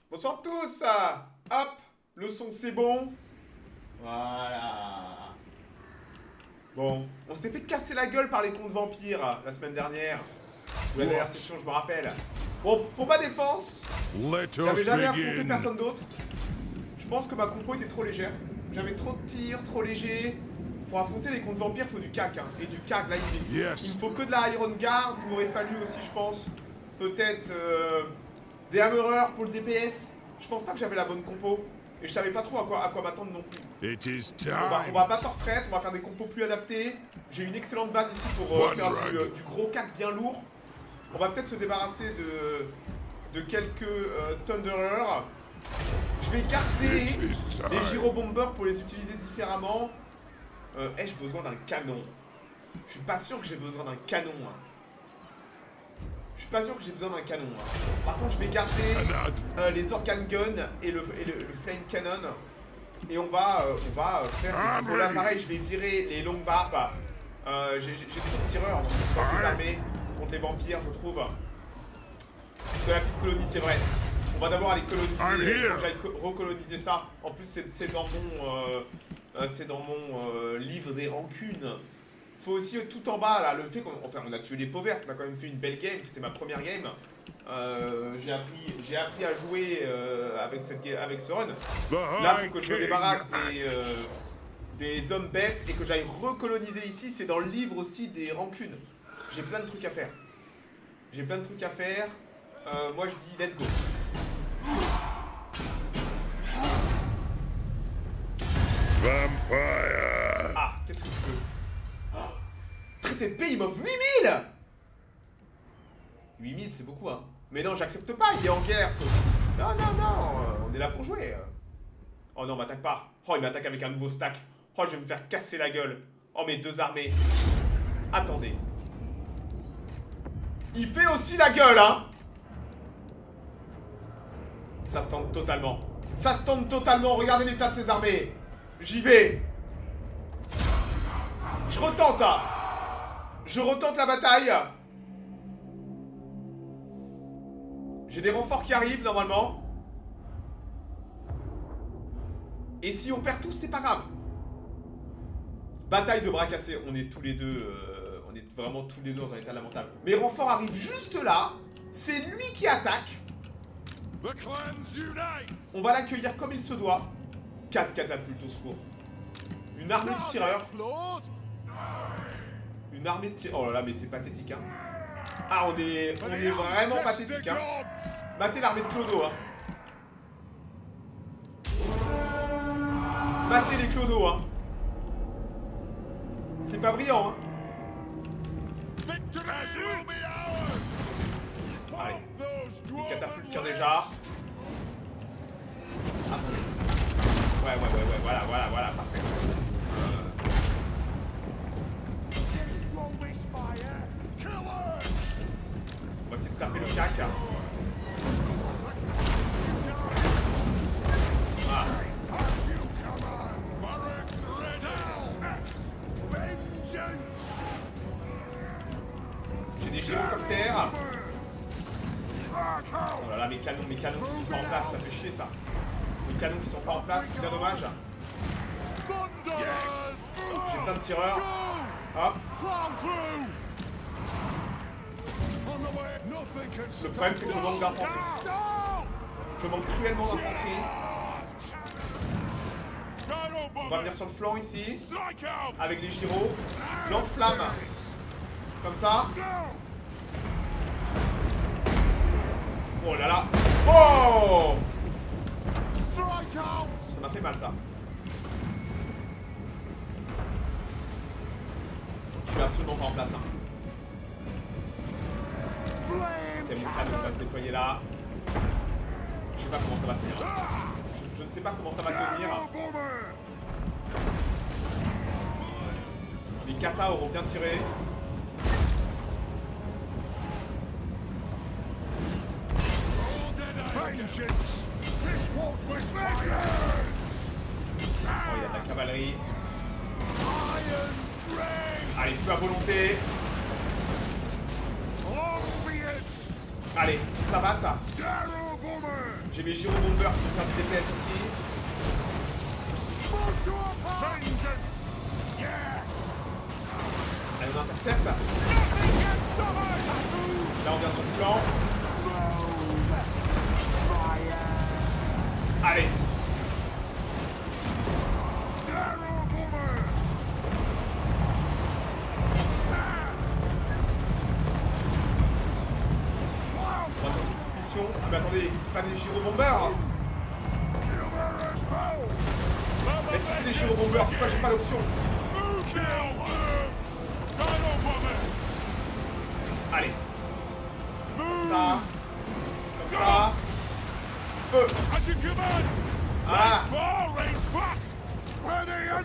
Bonsoir tous. Hop, le son c'est bon. Voilà. Bon, on s'était fait casser la gueule par les comptes vampires la semaine dernière. Ou la dernière session, je me rappelle. Bon, pour ma défense, j'avais jamais affronté personne d'autre. Je pense que ma compo était trop légère. J'avais trop de tirs, trop léger. Pour affronter les comptes vampires, il faut du cac. Hein. Et du cac, là, il me faut que de la Iron Guard. Il m'aurait fallu aussi, je pense, peut-être des Hammerers pour le DPS. Je pense pas que j'avais la bonne compo. Et je savais pas trop à quoi m'attendre non plus. On va pas faire retraite, on va faire des compos plus adaptés. J'ai une excellente base ici pour faire du gros cac bien lourd. On va peut-être se débarrasser de quelques Thunderers. Je vais garder les Gyrobombers pour les utiliser différemment. Ai-je besoin d'un canon? Je suis pas sûr que j'ai besoin d'un canon. Hein. Je suis pas sûr que j'ai besoin d'un canon. Hein. Par contre, je vais garder les Organ Gun et le Flame Cannon. Et on va faire des là, pareil, je vais virer les longues barbes. J'ai trop de tireurs dans ces armées contre les vampires, je trouve. De la petite colonie, c'est vrai. On va d'abord aller coloniser. Faut que j'aille recoloniser ça. En plus, c'est dans mon livre des rancunes. Faut aussi tout en bas là, le fait qu'on a tué les peaux vertes, on a quand même fait une belle game, c'était ma première game. J'ai appris à jouer avec ce run. Là, faut que je me débarrasse des hommes bêtes et que j'aille recoloniser ici. C'est dans le livre aussi des rancunes. J'ai plein de trucs à faire. Moi je dis let's go. Vampire. Ah, qu'est-ce que tu veux? Traité de paix, il m'offre 8000. 8000, c'est beaucoup, hein. Mais non, j'accepte pas, il est en guerre. Non, on est là pour jouer. Oh non, m'attaque pas. Oh, il m'attaque avec un nouveau stack. Oh, je vais me faire casser la gueule. Oh, mes deux armées. Attendez. Il fait aussi la gueule, hein. Ça se tente totalement. Ça se tente totalement. Regardez l'état de ses armées. J'y vais. Je retente, hein. Je retente la bataille. J'ai des renforts qui arrivent normalement. Et si on perd tous, c'est pas grave. Bataille de bras cassés. On est tous les deux. On est vraiment tous les deux dans un état lamentable. Mes renforts arrivent juste là. C'est lui qui attaque. On va l'accueillir comme il se doit. 4 catapultes au secours. Une armée de tireurs. Une armée de tireurs. Oh là là, mais c'est pathétique, hein. Ah, on est vraiment pathétique, hein. Matez l'armée de Clodo, hein. Matez les Clodo, hein. C'est pas brillant, hein. Allez. Les catapultes tirent déjà. Attendez. Ouais, voilà, parfait. On va essayer de taper le cac. Ah. J'ai des gyrocoptères. Oh là là, mes canons qui sont pas en place, ça fait chier ça. Les canons qui sont pas en place, c'est bien dommage. J'ai plein de tireurs. Hop. Le problème c'est que je manque d'infanterie. Je manque cruellement d'infanterie. On va venir sur le flanc ici. Avec les gyros. Lance-flamme. Comme ça. Oh là là. Oh! Ça m'a fait mal ça. Je suis absolument pas en place. Hein. Mon canon va se déployer là. Je sais pas comment ça va tenir. Je ne sais pas comment ça va tenir. Les katas auront bien tiré. Oh, il y a de la cavalerie. Allez, feu à volonté. Allez, ça va, J'ai mes gyrobombers qui vont faire du DPS aussi. Allez, on intercepte. Là, on vient sur le flanc. Allez. Ah mais attendez, c'est pas des gyrobombers. Mais si c'est des gyrobombers, pourquoi j'ai pas l'option? Allez. Comme ça. Comme ça. Feu. Ah. Voilà.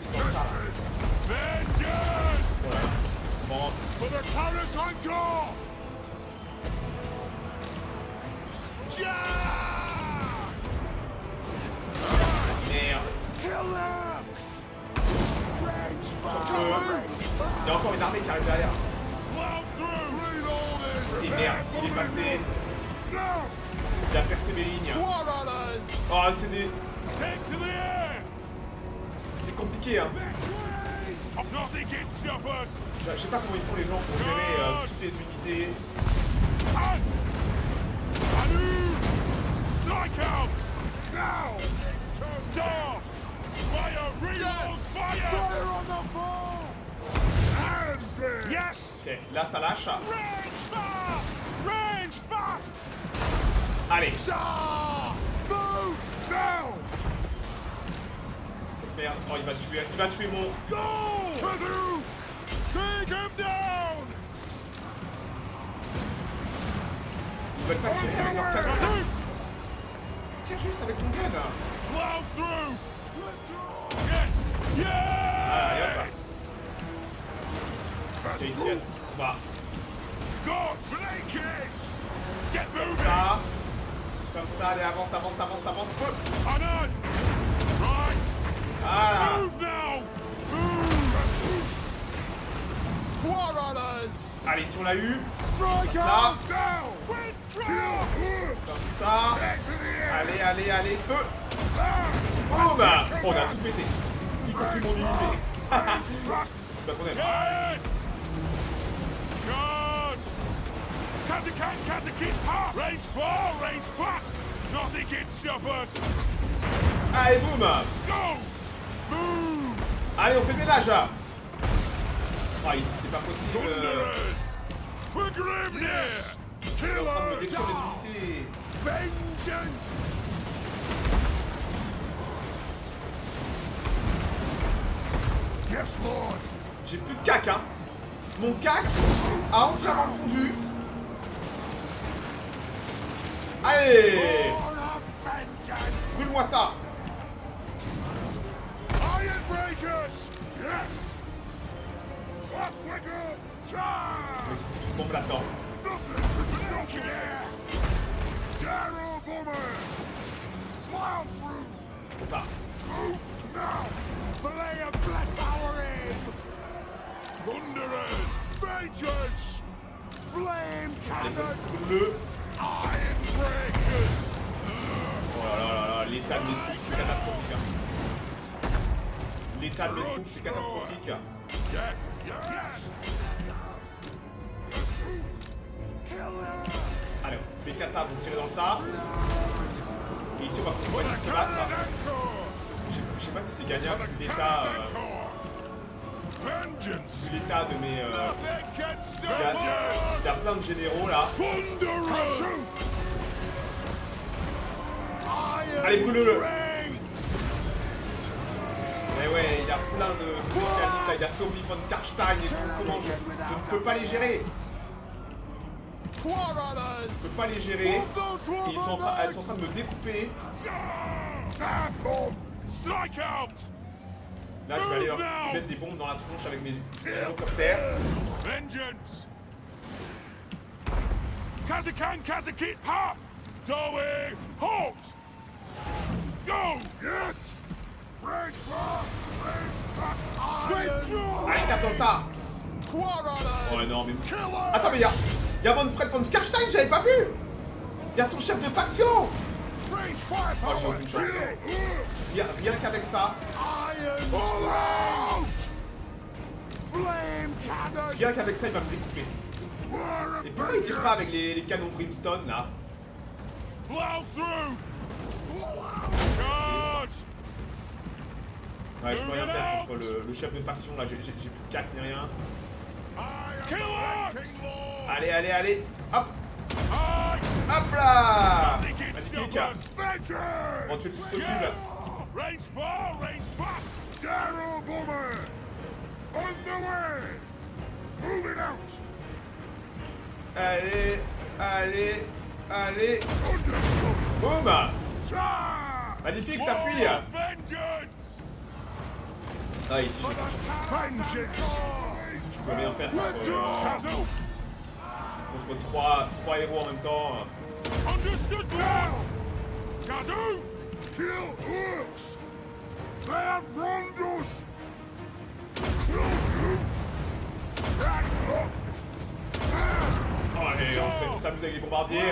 Bon. Merde. Il y a encore une armée qui arrive derrière. Et merde, s'il est passé. Il a percé mes lignes. Oh, c'est des... C'est compliqué, hein. Je sais pas comment ils font les gens pour gérer toutes les unités. Strike out! Now! Down! Fire! Reload! Fire! Fire on the ball! Yes! Ok, là ça lâche. Range fast! Range fast! Allez! Move! Down! Qu'est-ce que c'est que cette merde? Oh, il va tuer mon... Go! Kazoo! Take him down! Ils veulent pas tirer avec leur canon. Tire juste avec ton gun. Blow through! Yes! Yes! Ah, y'a pas. Ok, ici, on va. Go! Take it! Get Comme moving! ça. Comme ça, allez, avance, avance, avance, avance. Feu! Honored! Right! Voilà. Move now! Allez, si on l'a eu. Strike Là. out! Down! Withdraw! Comme ça. Allez, allez, allez, feu! Boum! On a tout pété. Y compris mon unité. C'est ça qu'on aime. Yes! Good! Kazakan, Kazakin, ha! Range far, range fast! Nothing can stop us! Allez, boum! Go! Move! Allez, on fait le ménage. Ah, ici, c'est pas possible. Thunderous! For Grimnir! Je suis en train de me détruire les unités. Vengeance! Yes, Lord! J'ai plus de cac, hein. Mon cac a entièrement fondu. Allez! Brûle-moi ça! Iron Breakers! Yes! What wiggle? Charge! Mais c'est une bombe là-dedans. Yes! Gyro Bomber! Plow through! Faut pas. Move now! Flare bless our aim! Thunderous! Vengeance! Flame Allez, cannon! brûle-le. Iron Breakers! Oh là là là là, l'état de mes troupes, c'est catastrophique. Hein. L'état de mes troupes, c'est catastrophique. Yes! Yes! Allez, les katas vont tirer dans le tas. Et ici, on va pouvoir essayer de se battre. Je sais pas si c'est gagnable vu l'état de mes... Il y a plein de généraux là. Allez, brûle-le! Mais ouais, il y a plein de spécialistes là. Il y a Sophie von Karstein et tout. Comment je ne peux pas les gérer. Je peux pas les gérer. Et elles sont en train de me découper. Là, je vais aller leur mettre des bombes dans la tronche avec mes hélicoptères. Vengeance! Kazakan, Kazakit, ha! Doe, halt! Go! Yes! Range far! Withdraw! Allez, tape dans le tas. Oh non, mais... Attends, mais il y a Manfred von Karstein, j'avais pas vu. Il y a son chef de faction. Oh, j'ai aucune chance. Rien qu'avec ça. Rien qu'avec ça, il va me découper. Et pourquoi il tire pas avec les canons Brimstone là? Ouais, je peux rien faire contre le chef de faction là, j'ai plus de cac ni rien. Allez, allez, allez. Hop. Hop là. Magnifique. On va tuer le plus possible. Allez, allez, allez. Boum. Magnifique, ça fuit. Ah, ici, j'ai pas de chance. Je peux rien faire contre 3 héros en même temps. Oh, allez, on s'amuse avec les bombardiers.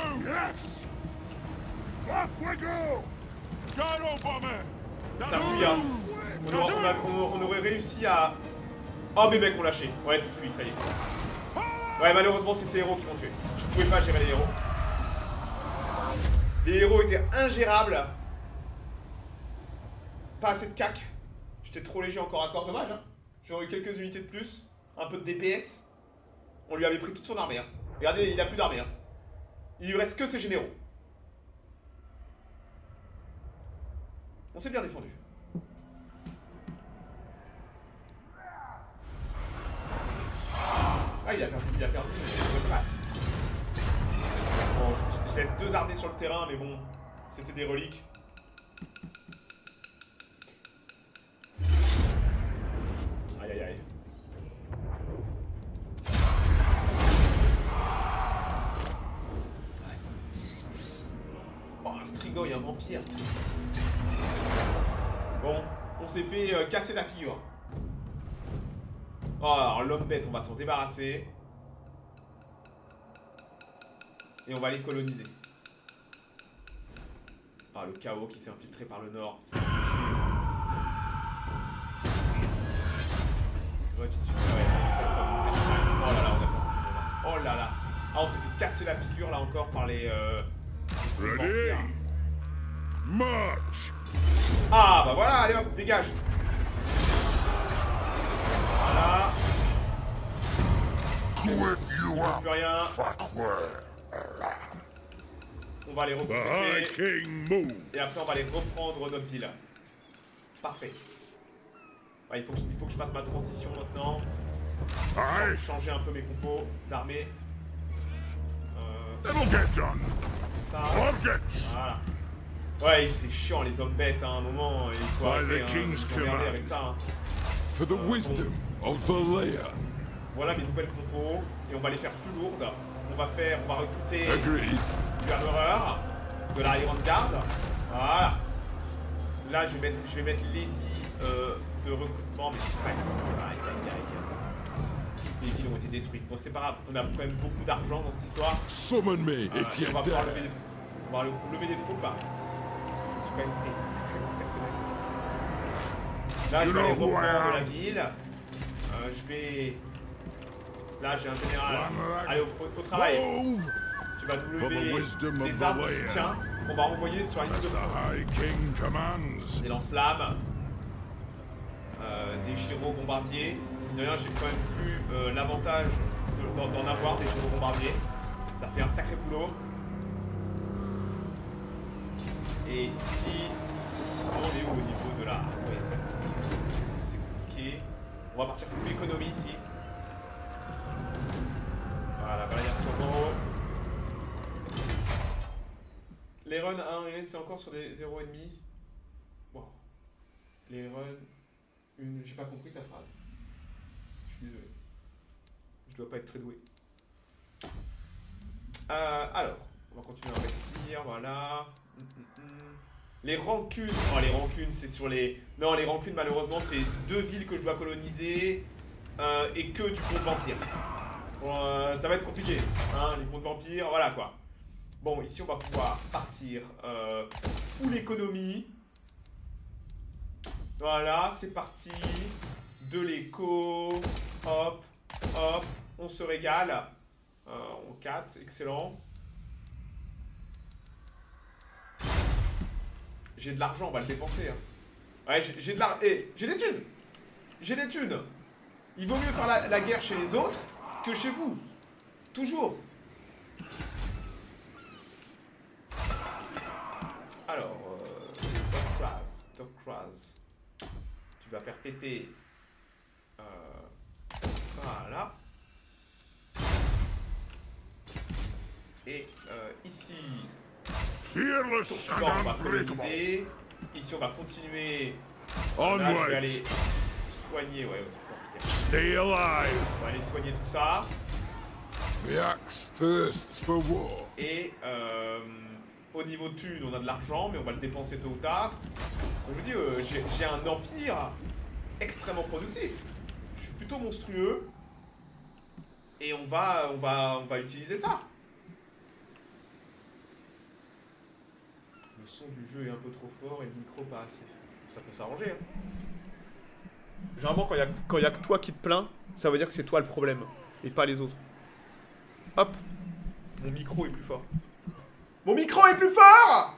Ça fuit, hein. On aurait réussi à... Oh, mais mecs ont lâché. Ouais, tout fuit, ça y est. Ouais, malheureusement, c'est ces héros qui m'ont tué. Je pouvais pas gérer les héros. Les héros étaient ingérables. Pas assez de cac. J'étais trop léger encore à corps. Dommage, hein. J'aurais eu quelques unités de plus. Un peu de DPS. On lui avait pris toute son armée, hein. Regardez, il a plus d'armée, hein. Il lui reste que ses généraux. On s'est bien défendu. Ah, il a perdu. Bon, je laisse 2 armées sur le terrain, mais bon, c'était des reliques. Aïe, aïe, aïe. Oh, un Strigo et un vampire. Bon, on s'est fait casser la figure. Oh, alors l'homme bête, on va s'en débarrasser. Et on va les coloniser. Ah, le chaos qui s'est infiltré par le nord. C'est ouais, tu suis. Ouais, oh là là, on a pas. Oh là là. Ah, on s'est fait casser la figure là encore par les. Ready? March. Ah, bah voilà, allez hop, dégage. Voilà. Plus rien. On va les recruter. Et après on va les reprendre notre ville. Parfait. Ouais, il faut que je fasse ma transition maintenant. Changer un peu mes compos d'armée. Ça. Voilà. Ouais, c'est chiant les hommes bêtes, hein, à un moment, il faut arrêter, hein, avec ça. Hein. For the wisdom of Valea. Voilà mes nouvelles compos, et on va les faire plus lourdes. On va recruter du armoreur, de la Iron Guard. Voilà. Là, je vais mettre Lady de recrutement, mais les villes ont été détruites. Bon, c'est pas grave, on a quand même beaucoup d'argent dans cette histoire. Summon me if on va pouvoir lever des troupes. On va lever des troupes là. Je suis quand même sacrément cassé là. Là, je vais aller reprendre la ville. Je vais. Là, j'ai un général. Allez, au travail. Tu vas nous lever des armes de soutien qu'on va envoyer sur la ligne de front. Des lance-flammes. Des gyro-bombardiers. D'ailleurs, j'ai quand même vu l'avantage d'en avoir des gyro-bombardiers. Ça fait un sacré boulot. Et ici, on est où au niveau de la... Ouais, c'est compliqué. On va partir full économie ici. Voilà, barrière sur l'eau. Les runs 1 et c'est encore sur des 0,5. Wow. Les runs... J'ai pas compris ta phrase. Je suis désolé. Je dois pas être très doué. Alors, on va continuer à investir, voilà. Les rancunes. Oh, les rancunes, c'est sur les... Non, les rancunes, malheureusement, c'est 2 villes que je dois coloniser et que du pont de vampire. Bon, ça va être compliqué. Hein, les ponts de vampire, voilà quoi. Bon, ici on va pouvoir partir full économie. Voilà, c'est parti. De l'éco. Hop, hop. On se régale. En 4, excellent. J'ai de l'argent, on va le dépenser. Hein. Ouais, j'ai de l'argent. Eh, j'ai des thunes. J'ai des thunes. Il vaut mieux faire la guerre chez les autres que chez vous. Toujours. Alors, Docraz. Tu vas faire péter. Voilà. Et ici. On va coloniser. Ici, on va continuer. Là, je vais aller soigner. Ouais, Stay alive. on va aller soigner tout ça. The axe thirsts for war. Et au niveau de thunes, on a de l'argent, mais on va le dépenser tôt ou tard. Donc, je vous dis, j'ai un empire extrêmement productif. Je suis plutôt monstrueux. Et on va utiliser ça. Le son du jeu est un peu trop fort et le micro pas assez. Ça peut s'arranger. Hein. Généralement, quand il y a que toi qui te plains, ça veut dire que c'est toi le problème et pas les autres. Hop. Mon micro est plus fort. Mon micro est plus fort!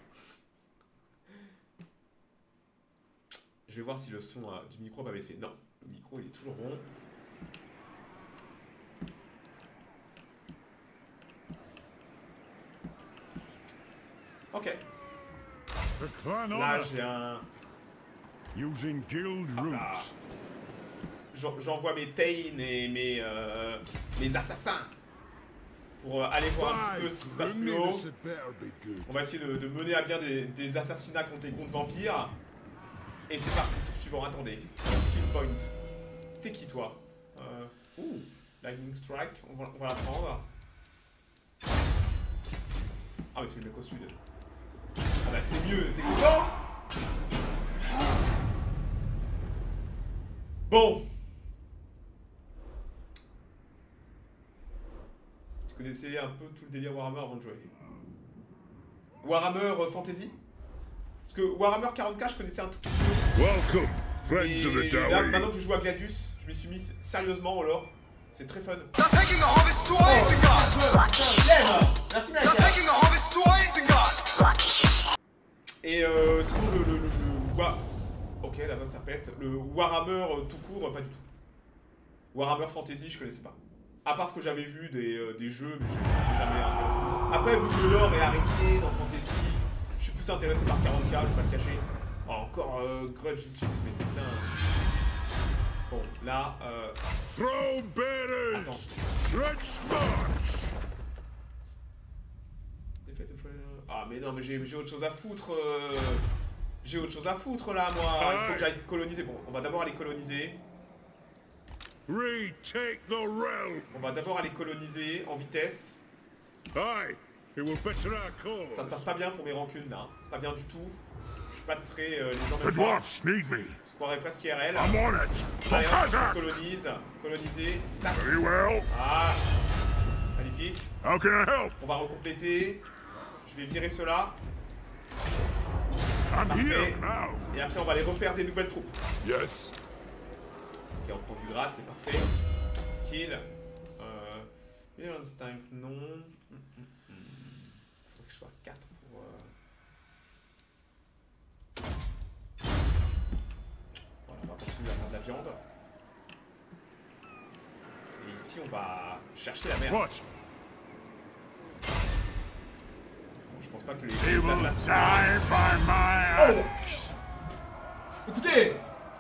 Je vais voir si le son du micro va baisser. Non, le micro il est toujours bon. Ok. Là j'ai un... Using guild routes. J'envoie mes Tain et mes assassins pour aller voir un petit peu ce qui se passe plus haut. On va essayer de mener à bien des assassinats contre les comptes vampires. Et c'est parti, tour suivant, attendez. Skill point. T'es qui toi? Lightning Strike, on va la prendre. Ah mais c'est le mec au sud. Ah bah c'est mieux, t'es content? Bon. Tu connaissais un peu tout le délire Warhammer avant de jouer. Warhammer Fantasy? Parce que Warhammer 40k je connaissais un tout petit peu. Welcome, friends of the Là, Dowie. maintenant que je joue à Gladius, je m'y suis mis sérieusement au lore. C'est très fun. Merci mec. Et sinon ok là-bas ça pète. Le Warhammer tout court, pas du tout. Warhammer Fantasy je connaissais pas. À part ce que j'avais vu des jeux, mais j'étais jamais intéressé. Après vu que le lore est arrêté dans Fantasy, je suis plus intéressé par 40k, je vais pas le cacher. Oh, encore Grudge ici, mais putain. Bon, là, Throw bearers. Let's march. Ah mais non, mais j'ai autre chose à foutre. J'ai autre chose à foutre là, moi. Il faut que j'aille coloniser. Bon, on va d'abord aller coloniser. Retake the realm. On va d'abord aller coloniser en vitesse. Aye, it will better our cause. Ça se passe pas bien pour mes rancunes là. Pas bien du tout. Je suis pas très les gens The même pas. dwarfs need me. Je croirais presque IRL. I'm on it. Allez, Professor. hop, coloniser. Tac. Very well. Ah, magnifique. How can I help? On va recompléter. Je vais virer cela. I'm Parfait. here now. Et après on va aller refaire des nouvelles troupes. Yes. Ok, on prend du grade, c'est parfait. Skill. Instinct, non. Faut que je sois 4 pour... Voilà, on va continuer à faire de la viande. Et ici, on va chercher la merde. What? Bon, je pense pas que les They will assassins... die by my hand. Écoutez!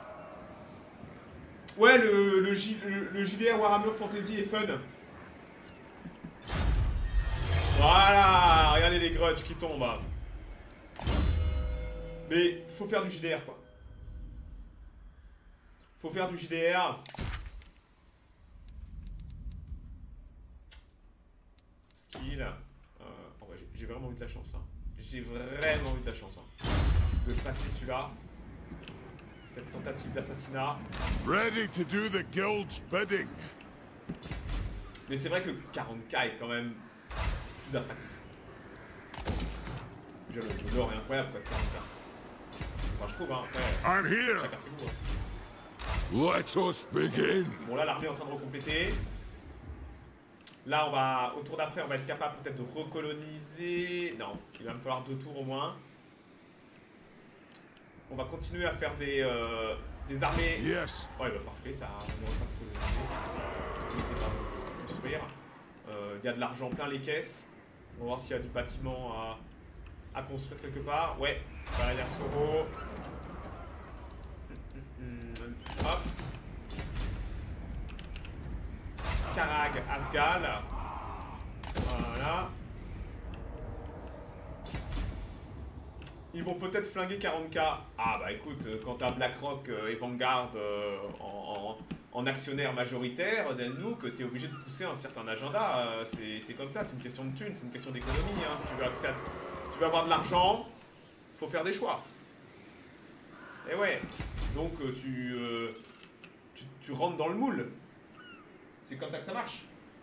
Ouais, le JDR Warhammer Fantasy est fun. Voilà! Regardez les grudges qui tombent. Mais faut faire du JDR quoi. Faut faire du JDR. Skill. Oh ouais, j'ai vraiment eu de la chance là. J'ai vraiment eu de la chance de passer celui-là. Cette tentative d'assassinat. Ready to do the guild's bidding. Mais c'est vrai que 40k est quand même plus attractif. Déjà, le lore est incroyable, quoi. Enfin, je trouve, hein. Après, chacun ses goûts. Let us begin. Bon, là, l'armée est en train de recompléter. Là, on va, au tour d'après, on va être capable peut-être de recoloniser. Non, il va me falloir 2 tours au moins. On va continuer à faire des armées. Yes. Ouais, bah parfait, ça. On est en train de coloniser. C'est pas de construire. Il y a de l'argent plein les caisses. On va voir s'il y a du bâtiment à construire quelque part. Ouais, voilà, il y a Soro. Hop. Karag, Asgal. Voilà. Ils vont peut-être flinguer 40k. Ah bah écoute, quand t'as BlackRock et Vanguard en actionnaire majoritaire, Delnook, t'es obligé de pousser un certain agenda. C'est comme ça, c'est une question de thunes, c'est une question d'économie. Hein. Si tu veux avoir de l'argent, faut faire des choix. Et ouais, donc tu rentres dans le moule. C'est comme ça que ça marche.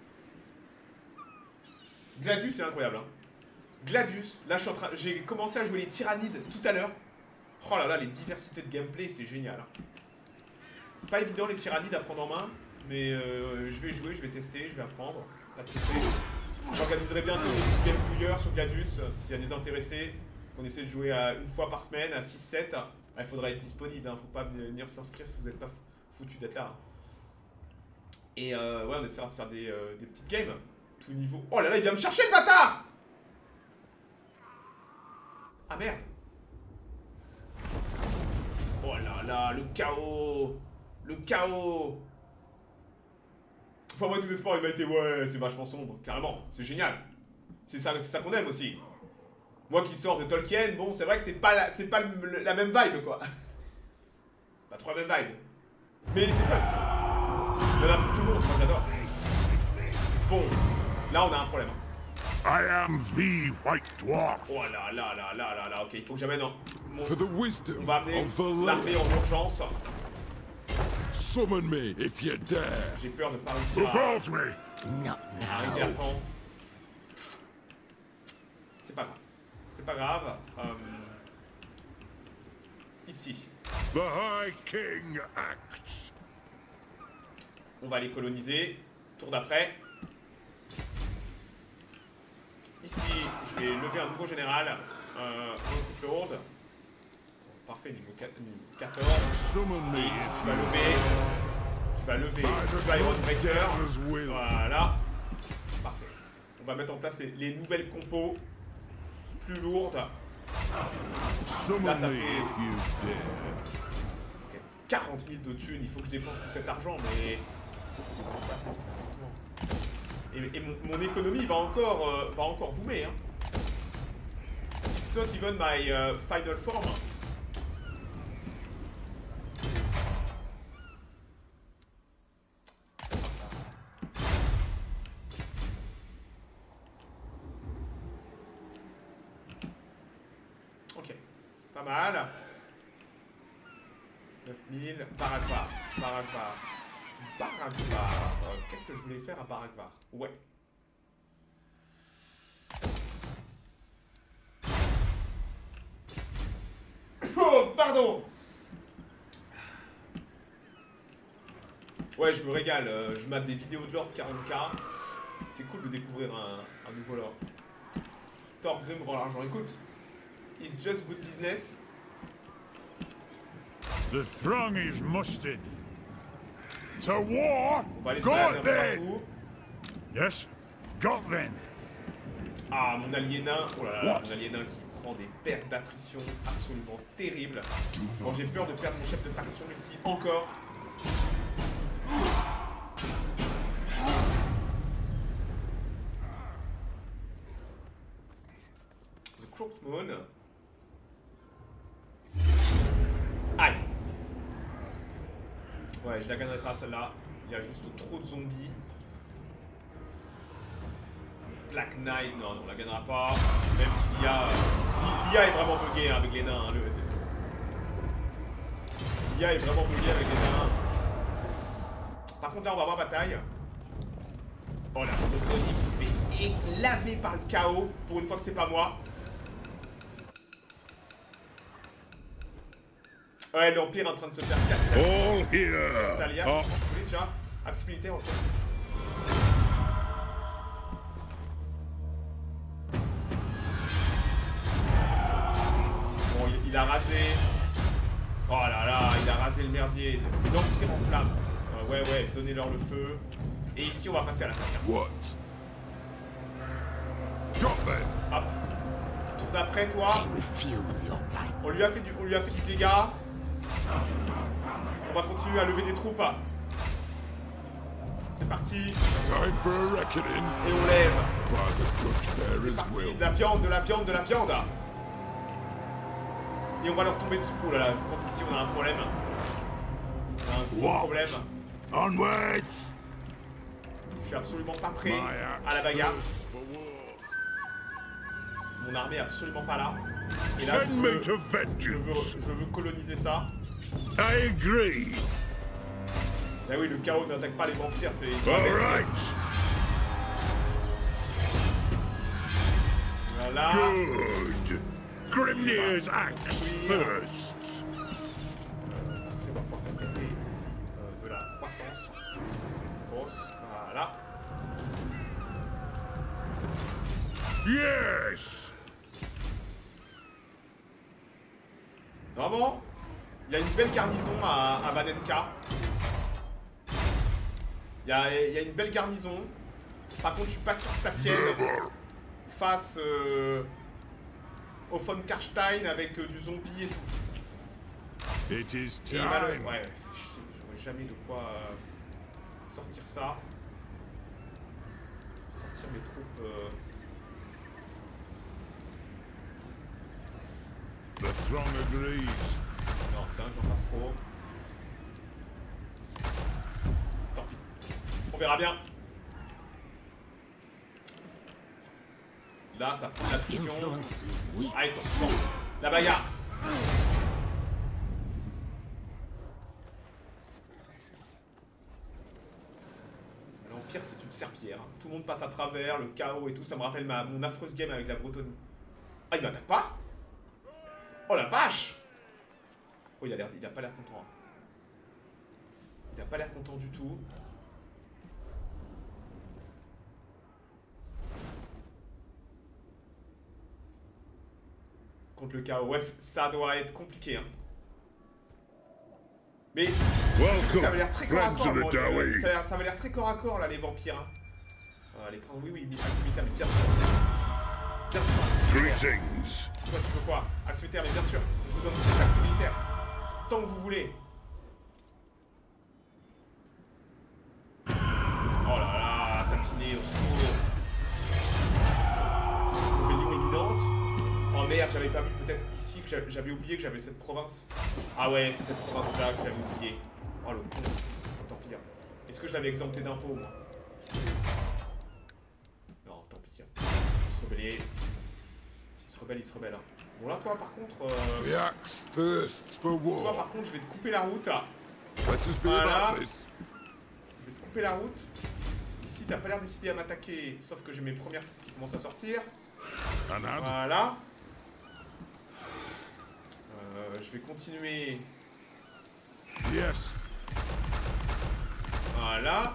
Gladius, c'est incroyable. Hein. Gladius, là j'ai commencé à jouer les tyrannides tout à l'heure. Oh là là, les diversités de gameplay, c'est génial. Hein. Pas évident les tyrannides à prendre en main, mais je vais jouer, je vais tester, je vais apprendre. J'organiserai bientôt des petits game fouilleurs sur Gladius, s'il y a des intéressés. On essaie de jouer une fois par semaine, à 6-7. Il faudra être disponible, hein. Faut pas venir s'inscrire si vous n'êtes pas foutu d'être là. Hein. Et ouais, on essaiera de faire des petites games. Tout niveau. Oh là là, il vient me chercher le bâtard! Ah merde! Oh là là, le chaos! Le chaos! Enfin, moi, tout espoir, il m'a été, ouais, c'est vachement sombre, carrément, c'est génial. C'est ça qu'on aime aussi. Moi qui sors de Tolkien, bon, c'est vrai que c'est pas la même vibe, quoi. Pas trop la même vibe. Mais c'est fun. Il y en a pour tout le monde, moi j'adore. Bon, là on a un problème. I am the White Dwarf. Oh là là là là là là, ok, il faut que j'amène For the wisdom on va amener of the l'armée en urgence. Summon me if you dare. J'ai peur de pas réussir Who calls me? à arriver à temps. C'est pas grave. C'est pas grave. Ici. The High King acts. On va les coloniser. Tour d'après. Ici, je vais lever un nouveau général. On le horde. Parfait, niveau 14. Et ici, tu vas lever Iron Breaker. Voilà. Parfait. On va mettre en place les nouvelles compos. Plus lourdes. Là, ça fait 40 000 de thunes. Il faut que je dépense tout cet argent, mais et mon économie va encore boomer. Hein. It's not even my final form. Ok, pas mal. 9000, Baragvar. Qu'est-ce que je voulais faire à Baragvar? Ouais. Oh, pardon. Ouais, je me régale. Je mate des vidéos de lore 40k. C'est cool de découvrir un nouveau lore. Thorgrim rend l'argent. Écoute, it's just good business. The throng is mustered. To war! Got then! Yes, got then! Ah, mon allié nain. Oh là là, mon allié nain qui prend des pertes d'attrition absolument terribles. Bon, j'ai peur de perdre mon chef de faction ici encore. The Crooked Moon. Aïe. Ouais, je la gagnerai pas celle-là. Il y a juste trop de zombies. Black Knight, non, on la gagnera pas. Même si l'IA est vraiment buggée hein, avec les nains. Hein, l'IA est vraiment buggée avec les nains. Par contre, là, on va avoir bataille. Oh là, le Sony qui se fait laver par le chaos. Pour une fois que c'est pas moi. Ouais, l'Empire est en train de se faire casser la All here. Stalia, je voulais déjà. Accessibilité en fait. Bon, il a rasé. Oh là là, il a rasé le merdier. L'Empire en flamme. Ouais, donnez-leur le feu. Et ici, on va passer à la première. What? Got them. Hop. Tour d'après, toi. On lui a fait du dégât. On va continuer à lever des troupes. C'est parti. Time for a reckoning. Et on lève. C'est parti. De la viande, de la viande, de la viande. Et on va leur tomber dessus. Oh là là, je pense qu'ici on a un problème. On a un gros problème. Onwards. Je suis absolument pas prêt à la bagarre. Mon armée est absolument pas là. Et là, je veux coloniser ça. I agree. Ah oui, le chaos n'attaque pas les vampires, c'est... Alright. Voilà. Good. Grimnir's axe thirsts. On va pouvoir faire péter de la croissance. Grosse, voilà. Yes. Vraiment, il y a une belle garnison à Vadenka. Il y a une belle garnison. Par contre, je suis pas sûr que ça tienne face au von Karstein avec du zombie et tout. It is Et time. ouais, j'aurais jamais de quoi sortir ça. Sortir mes troupes. The throng agrees. Non, c'est un que j'en fasse trop. Tant pis. On verra bien. Là, ça prend de la pression. Allez, attention. La bagarre. L'Empire, c'est une serpillière. Tout le monde passe à travers, le chaos et tout. Ça me rappelle mon affreuse game avec la Bretonie. Ah, il m'attaque pas? Oh la vache! Oh, il a pas l'air content. Il a pas l'air content du tout. Contre le chaos. Ouais, ça doit être compliqué. Hein. Mais ça va l'air très corps à corps. Ça va l'air très corps à corps là, les vampires. Hein. Les prendre, oui, mais activité, mais bien sûr. Bien sûr. Greetings. Toi, tu veux quoi? Axe militaire, mais bien sûr. Je vous donne toutes les axes militaires. Tant que vous voulez. Oh là là, assassiné, au secours. Rébellion imminente. Oh merde, j'avais pas vu peut-être ici que j'avais oublié que j'avais cette province. Ah ouais, c'est cette province-là que j'avais oublié. Oh le con. Oh, tant pis. Est-ce que je l'avais exempté d'impôts, moi? Non, tant pis. Il se rebellait. Il se rebelle. Bon là, toi, par contre... The axe thirsts for war. Toi, par contre, je vais te couper la route. Let us be Voilà. about this. Je vais te couper la route. Ici, t'as pas l'air décidé à m'attaquer, sauf que j'ai mes premières troupes qui commencent à sortir. Voilà. Je vais continuer. Yes. Voilà.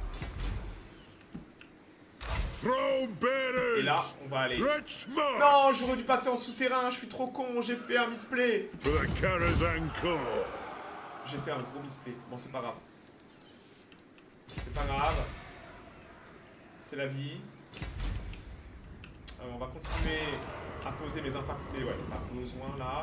Et là, on va aller... Non, j'aurais dû passer en souterrain, je suis trop con, j'ai fait un misplay. For the Karazhan Corps. J'ai fait un gros misplay. Bon, c'est pas grave. C'est pas grave. C'est la vie. On va continuer à poser mes infrastructures. Ouais, pas besoin là.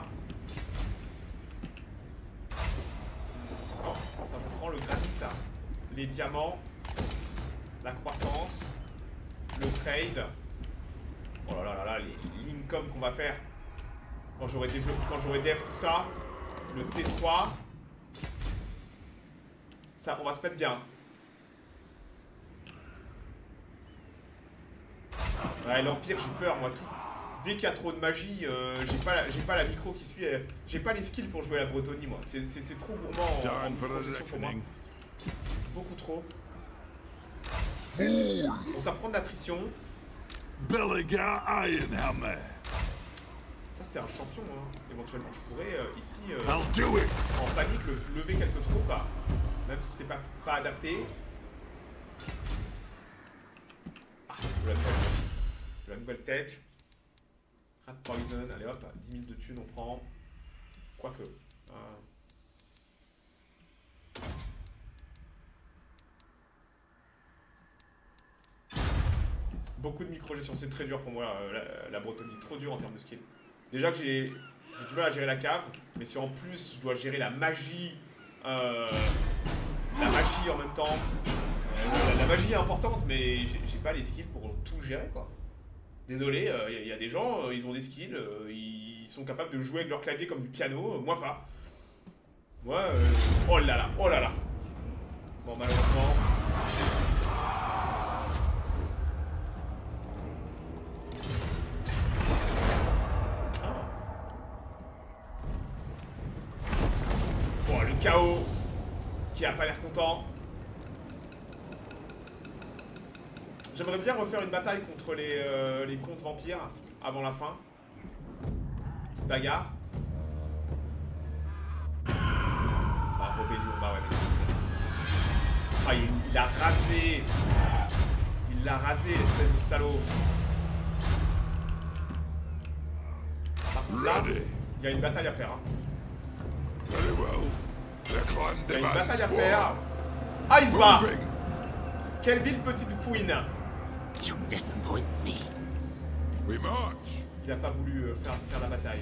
Oh, ça reprend le granit, les diamants, la croissance, le trade. Oh là là là là, l'income qu'on va faire quand j'aurai def tout ça, le T3. Ça, on va se mettre bien. Ouais, l'Empire, j'ai peur, moi. Dès qu'il y a trop de magie, j'ai pas la micro qui suit. J'ai pas les skills pour jouer à la Bretonie, moi. C'est trop gourmand en micro pour moi. Beaucoup trop. Bon, ça prend de l'attrition. Belligar Ironhammer. Ça c'est un champion, hein. Éventuellement je pourrais ici en panique lever quelques troupes, même si c'est pas adapté. Ah, de la nouvelle tech. Rat Poison, allez hop, 10 000 de thunes on prend. Quoique. Beaucoup de micro-gestion, c'est très dur pour moi la Bretonnie, trop dur en termes de skill. Déjà que j'ai du mal à gérer la cave, mais si en plus je dois gérer la magie en même temps, la magie est importante, mais j'ai pas les skills pour tout gérer quoi. Désolé, y a des gens, ils ont des skills, ils sont capables de jouer avec leur clavier comme du piano, moi pas. Moi, oh là là, oh là là. Bon malheureusement. KO qui a pas l'air content. J'aimerais bien refaire une bataille contre les contes vampires avant la fin. Petite bagarre. Ah, rébellion, bah ouais. Ah, il a rasé. Il l'a rasé, l'espèce de salaud. Par contre, là, il y a une bataille à faire. Hein. Il y a une bataille à faire. Ah, il se bat. Quelle ville petite fouine. Il a pas voulu faire la bataille.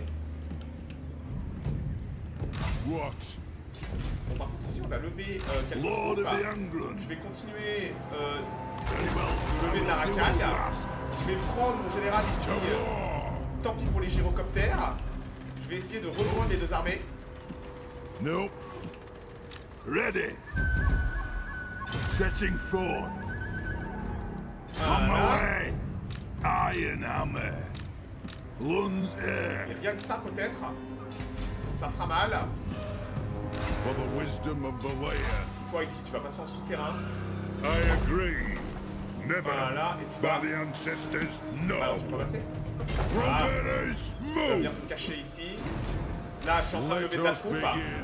Bon, par contre, ici, on va lever quelques troupes. Je vais continuer de lever de la racaille. Je vais prendre mon général ici. Tant pis pour les gyrocoptères. Je vais essayer de rejoindre les deux armées. Nope. Ready. Setting forth. On my way. Iron Hammer. Lunds air. Et rien que ça peut-être. Ça fera mal. For the wisdom of the layer. Toi ici, tu vas passer en souterrain. I agree. Never. Voilà, et tu vas... By the ancestors, no. Alors, tu peux passer. Voilà. Tu vas venir te cacher ici. Là, je suis en train de lever de la troupe.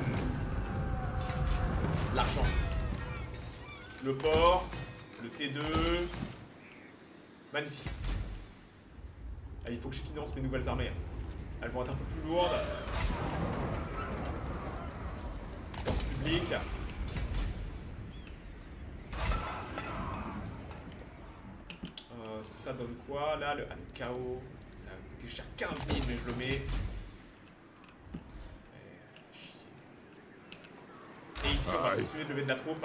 L'argent. Le port. Le T2. Magnifique. Ah, il faut que je finance mes nouvelles armées. Elles vont être un peu plus lourdes. Force publique. Ça donne quoi là le chaos. Ça va coûter cher 15 000, mais je le mets. Et ici, on va continuer de lever de la troupe.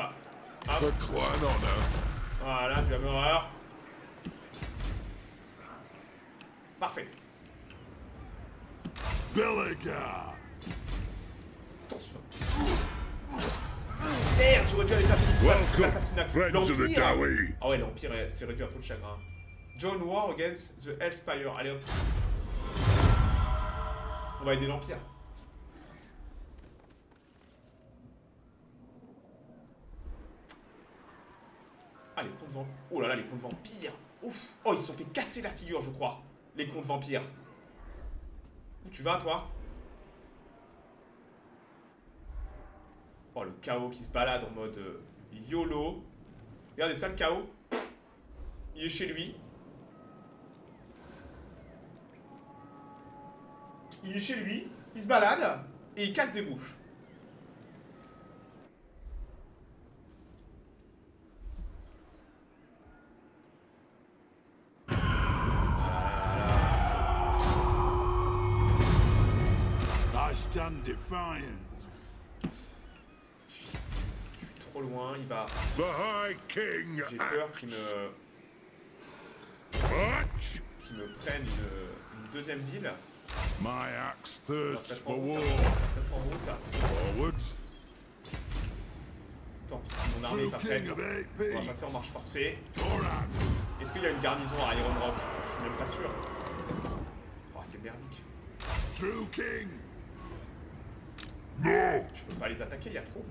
Voilà, du hammer. Parfait. Attention. Merde, j'aurais dû aller faire l'assassinat. L'Empire. Ah ouais, l'Empire s'est réduit à peau de chagrin. John War against the Hellspire. Allez hop. On va aider l'Empire. Ah, les contes vampires. Oh là là, les contes vampires. Ouf. Oh, ils se sont fait casser la figure, je crois. Les contes vampires. Où tu vas, toi? Oh, le chaos qui se balade en mode YOLO. Regardez ça, le chaos. Il est chez lui. Il est chez lui. Il se balade. Et il casse des bouches. Stand defiant. Je suis trop loin, il va. J'ai peur qu'il me prenne une deuxième ville. My axe thirsts for war. En route. Forwards. Tant pis si mon armée est pas prête. On va passer en marche forcée. Est-ce qu'il y a une garnison à Iron Rock? Je suis même pas sûr. Oh, c'est merdique. True King. No. Je peux pas les attaquer, il y a trop.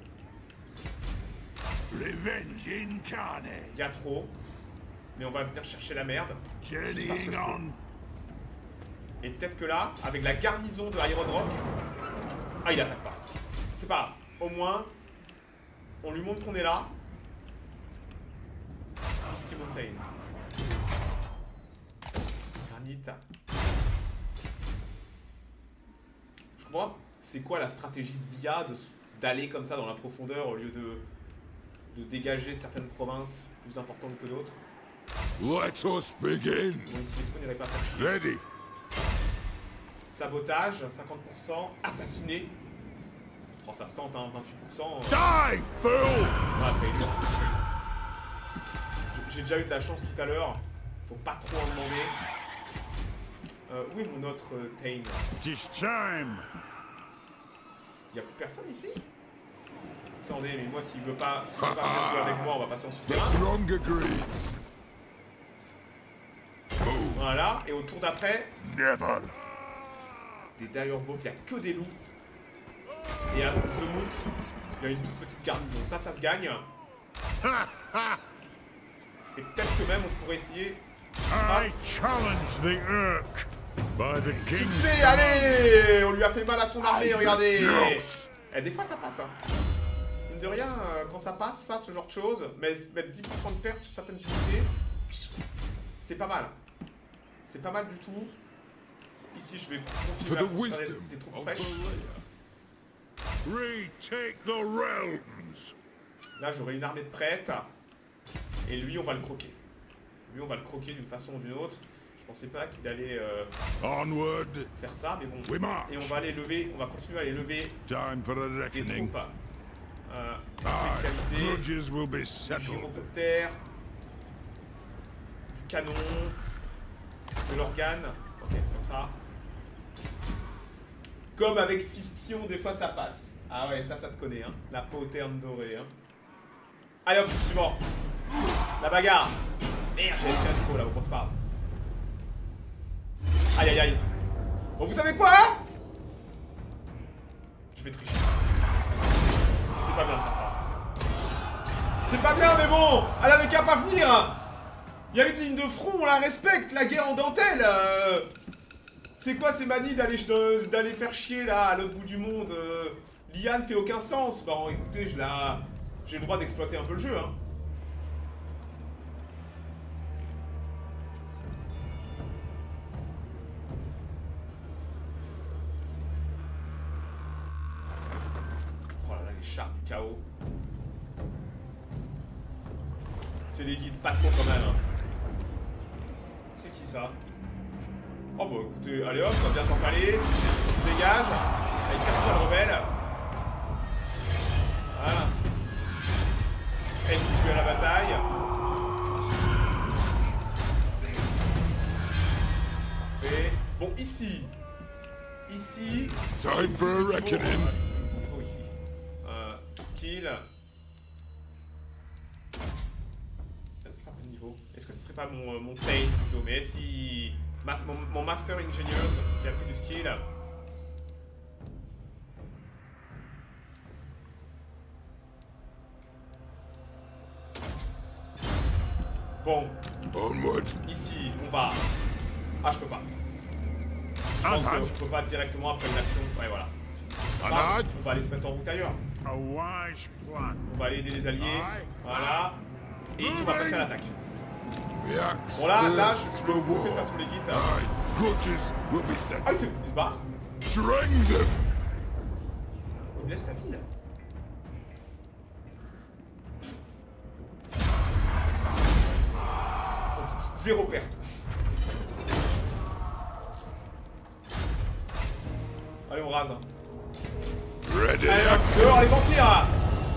Revenge incarnate. Il y a trop. Mais on va venir chercher la merde. Journeying on. Et peut-être que là, avec la garnison de Iron Rock... Ah, il attaque pas. C'est pas grave. Au moins, on lui montre qu'on est là. Misty Mountain. Granite. Je comprends. C'est quoi la stratégie de l'IA d'aller comme ça dans la profondeur au lieu de dégager certaines provinces plus importantes que d'autres? Let us begin. Bon, ici, est-ce qu'on n'irait pas faire chier? Ready. Sabotage, 50%. Assassiné. Oh, ça se tente, hein, 28%. Die, fool! Ouais, j'ai déjà eu de la chance tout à l'heure. Faut pas trop en demander. Où est mon autre Tain? Tis time. Y'a plus personne ici? Attendez, mais moi s'il veut pas venir jouer avec moi, on va passer en souterrain. Voilà, et au tour d'après, Never. des direwolves, il n'y a que des loups. Et à Zomout, il y a une toute petite garnison. Ça se gagne. Et peut-être que même on pourrait essayer. I challenge the Urk by the king's Succès, allez! On lui a fait mal à son armée, regardez! Et des fois ça passe. Hein. Mine de rien, quand ça passe, ça, ce genre de choses, mettre 10% de perte sur certaines unités, c'est pas mal. C'est pas mal du tout. Ici, je vais continuer à considérer des troupes fraîches. Retake the realms. Là, j'aurai une armée de prêtres. Et lui, on va le croquer. Lui, on va le croquer d'une façon ou d'une autre. Je pensais pas qu'il allait faire ça, mais bon. Et on va aller lever, on va continuer à aller lever des troupes spécialisées. Du gyroptère, du canon, de l'organe. Ok, comme ça. Comme avec Fistion, des fois ça passe. Ah ouais, ça te connaît, hein. La poterne dorée, hein. Allez hop, suivant. La bagarre. Merde, j'ai laissé un micro là, on pense pas. Aïe aïe aïe. Bon, vous savez quoi? Je vais tricher. C'est pas bien de faire ça. C'est pas bien, mais bon, elle avait qu'à pas venir. Il y a une ligne de front, on la respecte, la guerre en dentelle. C'est quoi ces manies d'aller faire chier là à l'autre bout du monde? L'IA ne fait aucun sens. Bon, écoutez, j'ai le droit d'exploiter un peu le jeu, hein. Oh là là, les chars du chaos. C'est des guides pas trop quand même, hein. C'est qui ça? Oh bah écoutez, allez hop, on va bien t'empaler. Dégage. Allez, casse-toi le rebelle. Voilà. Habitué à la bataille. Parfait. Bon, ici. Ici. Time for a reckoning. Niveau ici. Skill. Niveau. Est-ce que ce serait pas mon pain plutôt? Mais si. Mon master ingénieuse qui a pris du skill. Bon. Ici, on va. Ah, je peux pas. Je pense que je peux pas directement après une action. Ouais, voilà. On va aller se mettre en route ailleurs. On va aller aider les alliés. Voilà. Et ici, on va passer à l'attaque. Bon là, je peux bouffer de façon les guides. Ah, il se barre. Il me laisse la ville. Zéro perte. Allez, on rase. Allez, dehors les vampires.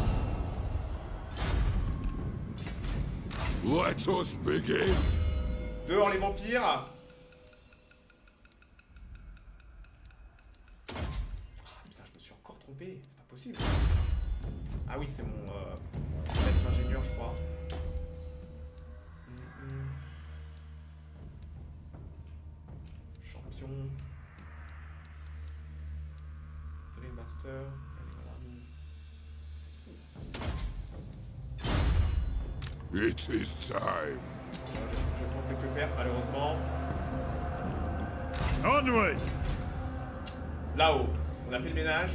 Let us begin. Dehors les vampires. Ah, putain, je me suis encore trompé. C'est pas possible. Ah oui, c'est mon maître ingénieur, je crois. Champion. Drill Master. It is time. Je prends quelques pertes, malheureusement. Onward! Là-haut, on a fait le ménage.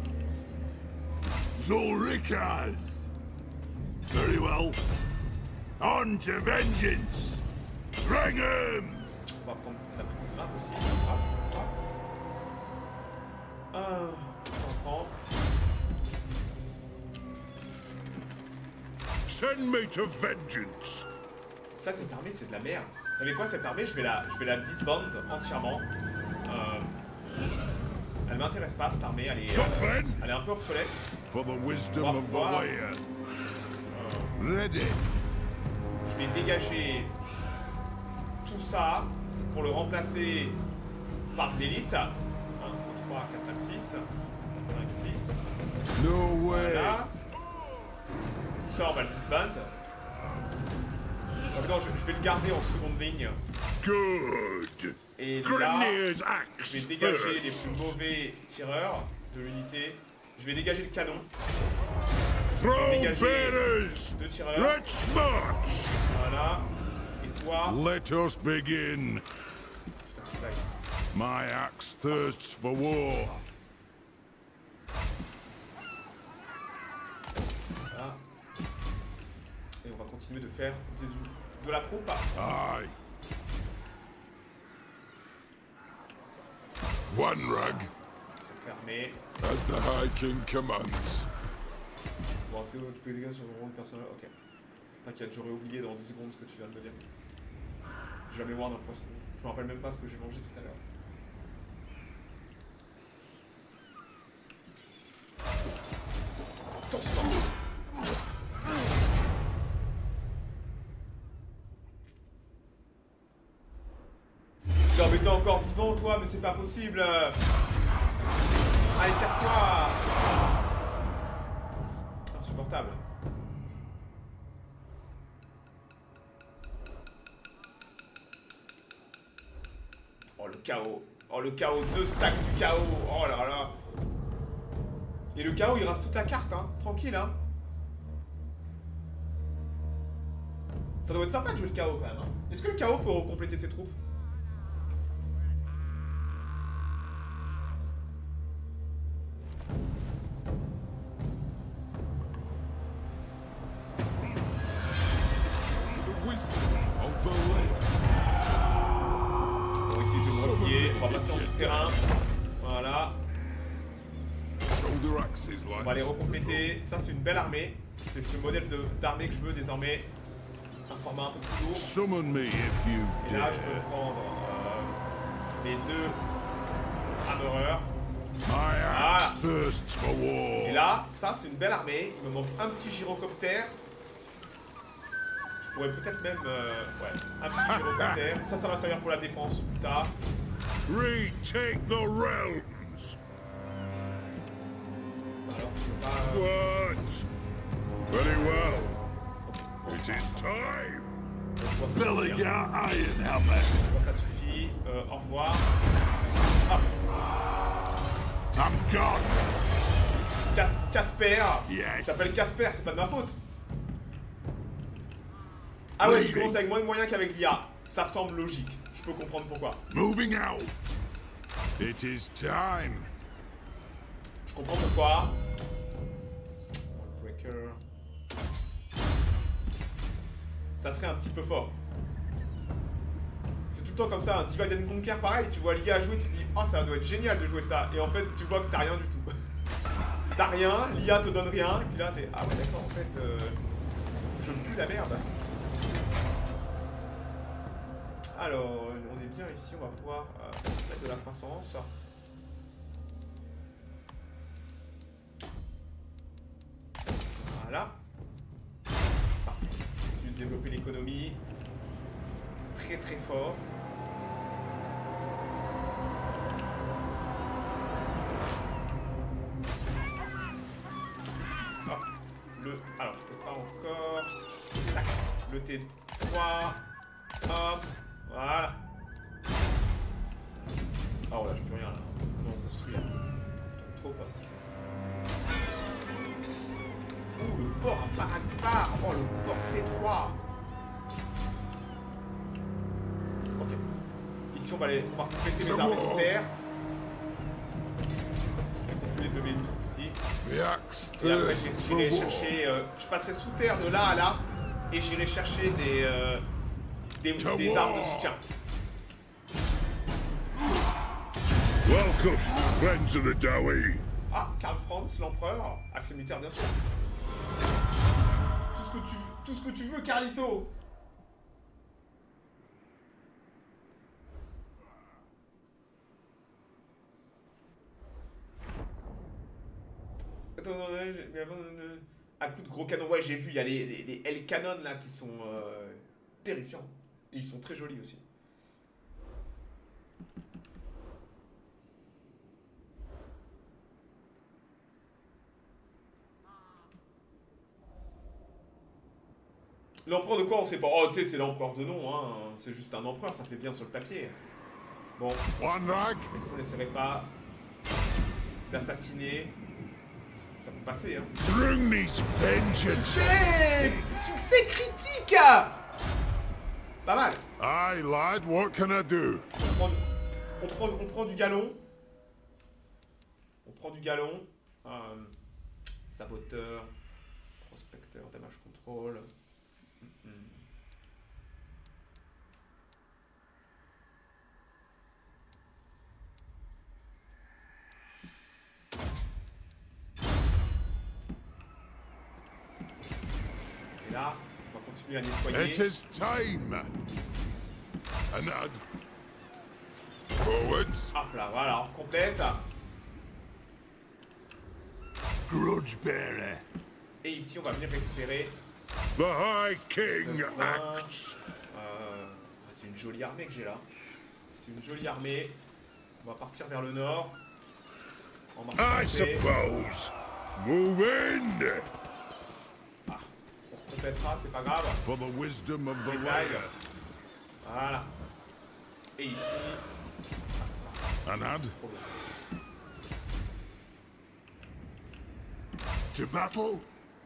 Zulrikas! Very well. On to vengeance! Bring him! On va prendre la petite grappe aussi. Hop, hop. Ça en prend. Send me to vengeance! Ça, cette armée, c'est de la merde. Vous savez quoi, cette armée, je vais la disband entièrement. Elle m'intéresse pas, cette armée. Elle est un peu obsolète. For the wisdom of the warrior. Ready. Je vais dégager tout ça pour le remplacer par de l'élite. 1, 2, 3, 4, 5, 6. 5, 6. No way. Voilà. Tout ça, on va le disband. Non, je vais le garder en seconde ligne. Good. Et là, je vais dégager les plus mauvais tireurs de l'unité. Je vais dégager le canon. Je vais dégager 2 tireurs. Let's march. Voilà. Et toi... Let us begin. My axe thirsts for war. Voilà. Et on va continuer de faire de la troupe. Aye. One rug. C'est fermé. As the High King commands. Bon, c'est bon, tu peux dégager sur le rôle personnel. Ok. T'inquiète, j'aurais oublié dans 10 secondes ce que tu viens de me dire. J'ai la mémoire d'un poisson. Je me rappelle même pas ce que j'ai mangé tout à l'heure. Attention. Non mais t'es encore vivant toi, mais c'est pas possible. Allez, casse-toi. Insupportable. Oh le chaos. Oh le chaos, 2 stacks du chaos. Oh là là. Et le chaos il rase toute la carte hein. Tranquille hein. Ça doit être sympa de jouer le chaos quand même hein. Est-ce que le chaos peut compléter ses troupes? Bon ici je vais me replier, on va passer en souterrain. Voilà. On va les recompléter. Ça c'est une belle armée. C'est ce modèle d'armée que je veux désormais. Un format un peu plus lourd. Et là je peux prendre les 2 hammerers. Voilà. Et là, ça c'est une belle armée. Il me manque un petit gyrocoptère. Je pourrais peut-être même... ouais, un petit gyrocoptère. Ça va servir pour la défense plus tard. Retake the realms. Alors, je peux pas... What? Very well. It is time. Filling your iron helmet. Ça suffit. Au revoir. Ah. I'm gone. Casper. Yes. Il s'appelle Casper, c'est pas de ma faute. Ah ouais, tu commences avec moins de moyens qu'avec l'IA. Ça semble logique. Je peux comprendre pourquoi. Moving out. It is time. Je comprends pourquoi. Breaker. Ça serait un petit peu fort. C'est tout le temps comme ça, un Divide and Conquer pareil, tu vois l'IA jouer, tu te dis oh ça doit être génial de jouer ça, et en fait tu vois que t'as rien du tout. T'as rien, l'IA te donne rien, et puis là t'es ah ouais d'accord en fait je pue la merde. Alors on est bien ici, on va pouvoir mettre de la croissance. Voilà. Parfait. Je vais développer l'économie. Très très fort. Ici, hop. Alors, je peux pas encore. Tac. Le T3. Hop. Voilà. Oh là, je peux rien là. On construit. Trop pas. Oh, le port à Paraguay. Oh, le port T3. Ok. Ici, on va compléter les armées sous terre. Je vais continuer de lever une troupe ici. Et après, j'irai chercher... je passerai sous terre de là à là. Et j'irai chercher des armes de soutien. Welcome, friends of the Dawi. Ah, Karl Franz, l'empereur. Accès militaire, bien sûr. Tout ce que tu veux, Carlito. Attends, un coup de gros canon. Ouais, j'ai vu, il y a les L-Canon là qui sont terrifiants. Et ils sont très jolis aussi. L'empereur de quoi on sait pas. Oh, tu sais, c'est l'empereur de nom, hein. C'est juste un empereur, ça fait bien sur le papier. Bon. Est-ce qu'on essaierait pas d'assassiner? Ça peut passer, hein. Succès critique. Pas mal. Aye, lad, what can I do? On prend du galon. On prend du galon. Saboteur. Prospecteur, damage control. Et là, on va continuer à nettoyer. It is time. Anad. Forwards. Hop là, voilà, on complète. Grudge bearer. Et ici, on va venir récupérer. The High King acts. C'est une jolie armée que j'ai là. C'est une jolie armée. On va partir vers le nord. I suppose. Move in. Ah, on complétera, c'est pas grave. For the wisdom of the Détail. warrior. Voilà. Et ici. Anad. Trop bien. To battle.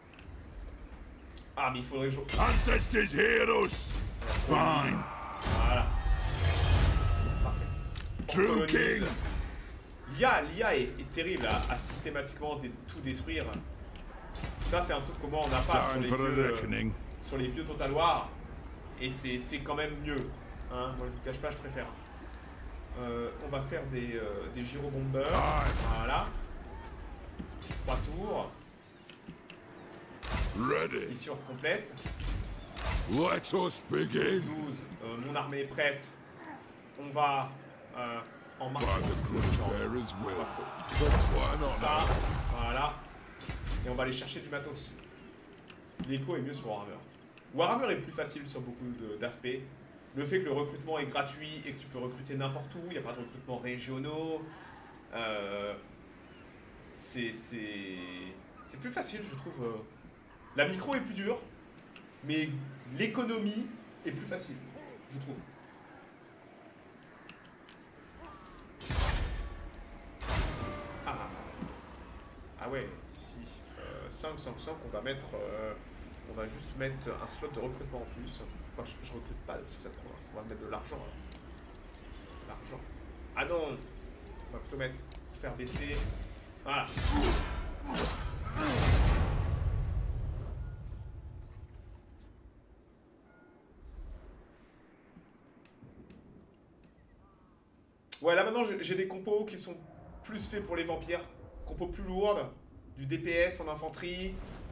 Ah, mais il faudrait que je... Ancestors hear us. Fine. Voilà. Parfait. True king. L'IA est terrible à systématiquement tout détruire. Ça, c'est un truc comment on n'a pas sur les vieux Total War. Et c'est quand même mieux. Hein, moi, je vous cache pas, je préfère. On va faire des gyrobombers. Voilà. 3 tours. Ready. Ici, on complète. Let us begin. 12. Mon armée est prête. On va en marche. Ça, voilà. Et on va aller chercher du matos. L'écho est mieux sur Warhammer. Warhammer est plus facile sur beaucoup d'aspects. Le fait que le recrutement est gratuit et que tu peux recruter n'importe où, il n'y a pas de recrutement régionaux. C'est plus facile, je trouve. La micro est plus dure, mais l'économie est plus facile, je trouve. Ah ouais, ici, 5, on va mettre... on va juste mettre un slot de recrutement en plus. Enfin, je recrute pas sur cette province, on va mettre de l'argent. L'argent. Ah non, on va plutôt mettre... faire baisser... Voilà. Ouais, là maintenant j'ai des compos qui sont plus faits pour les vampires. Compos plus lourdes, du DPS en infanterie.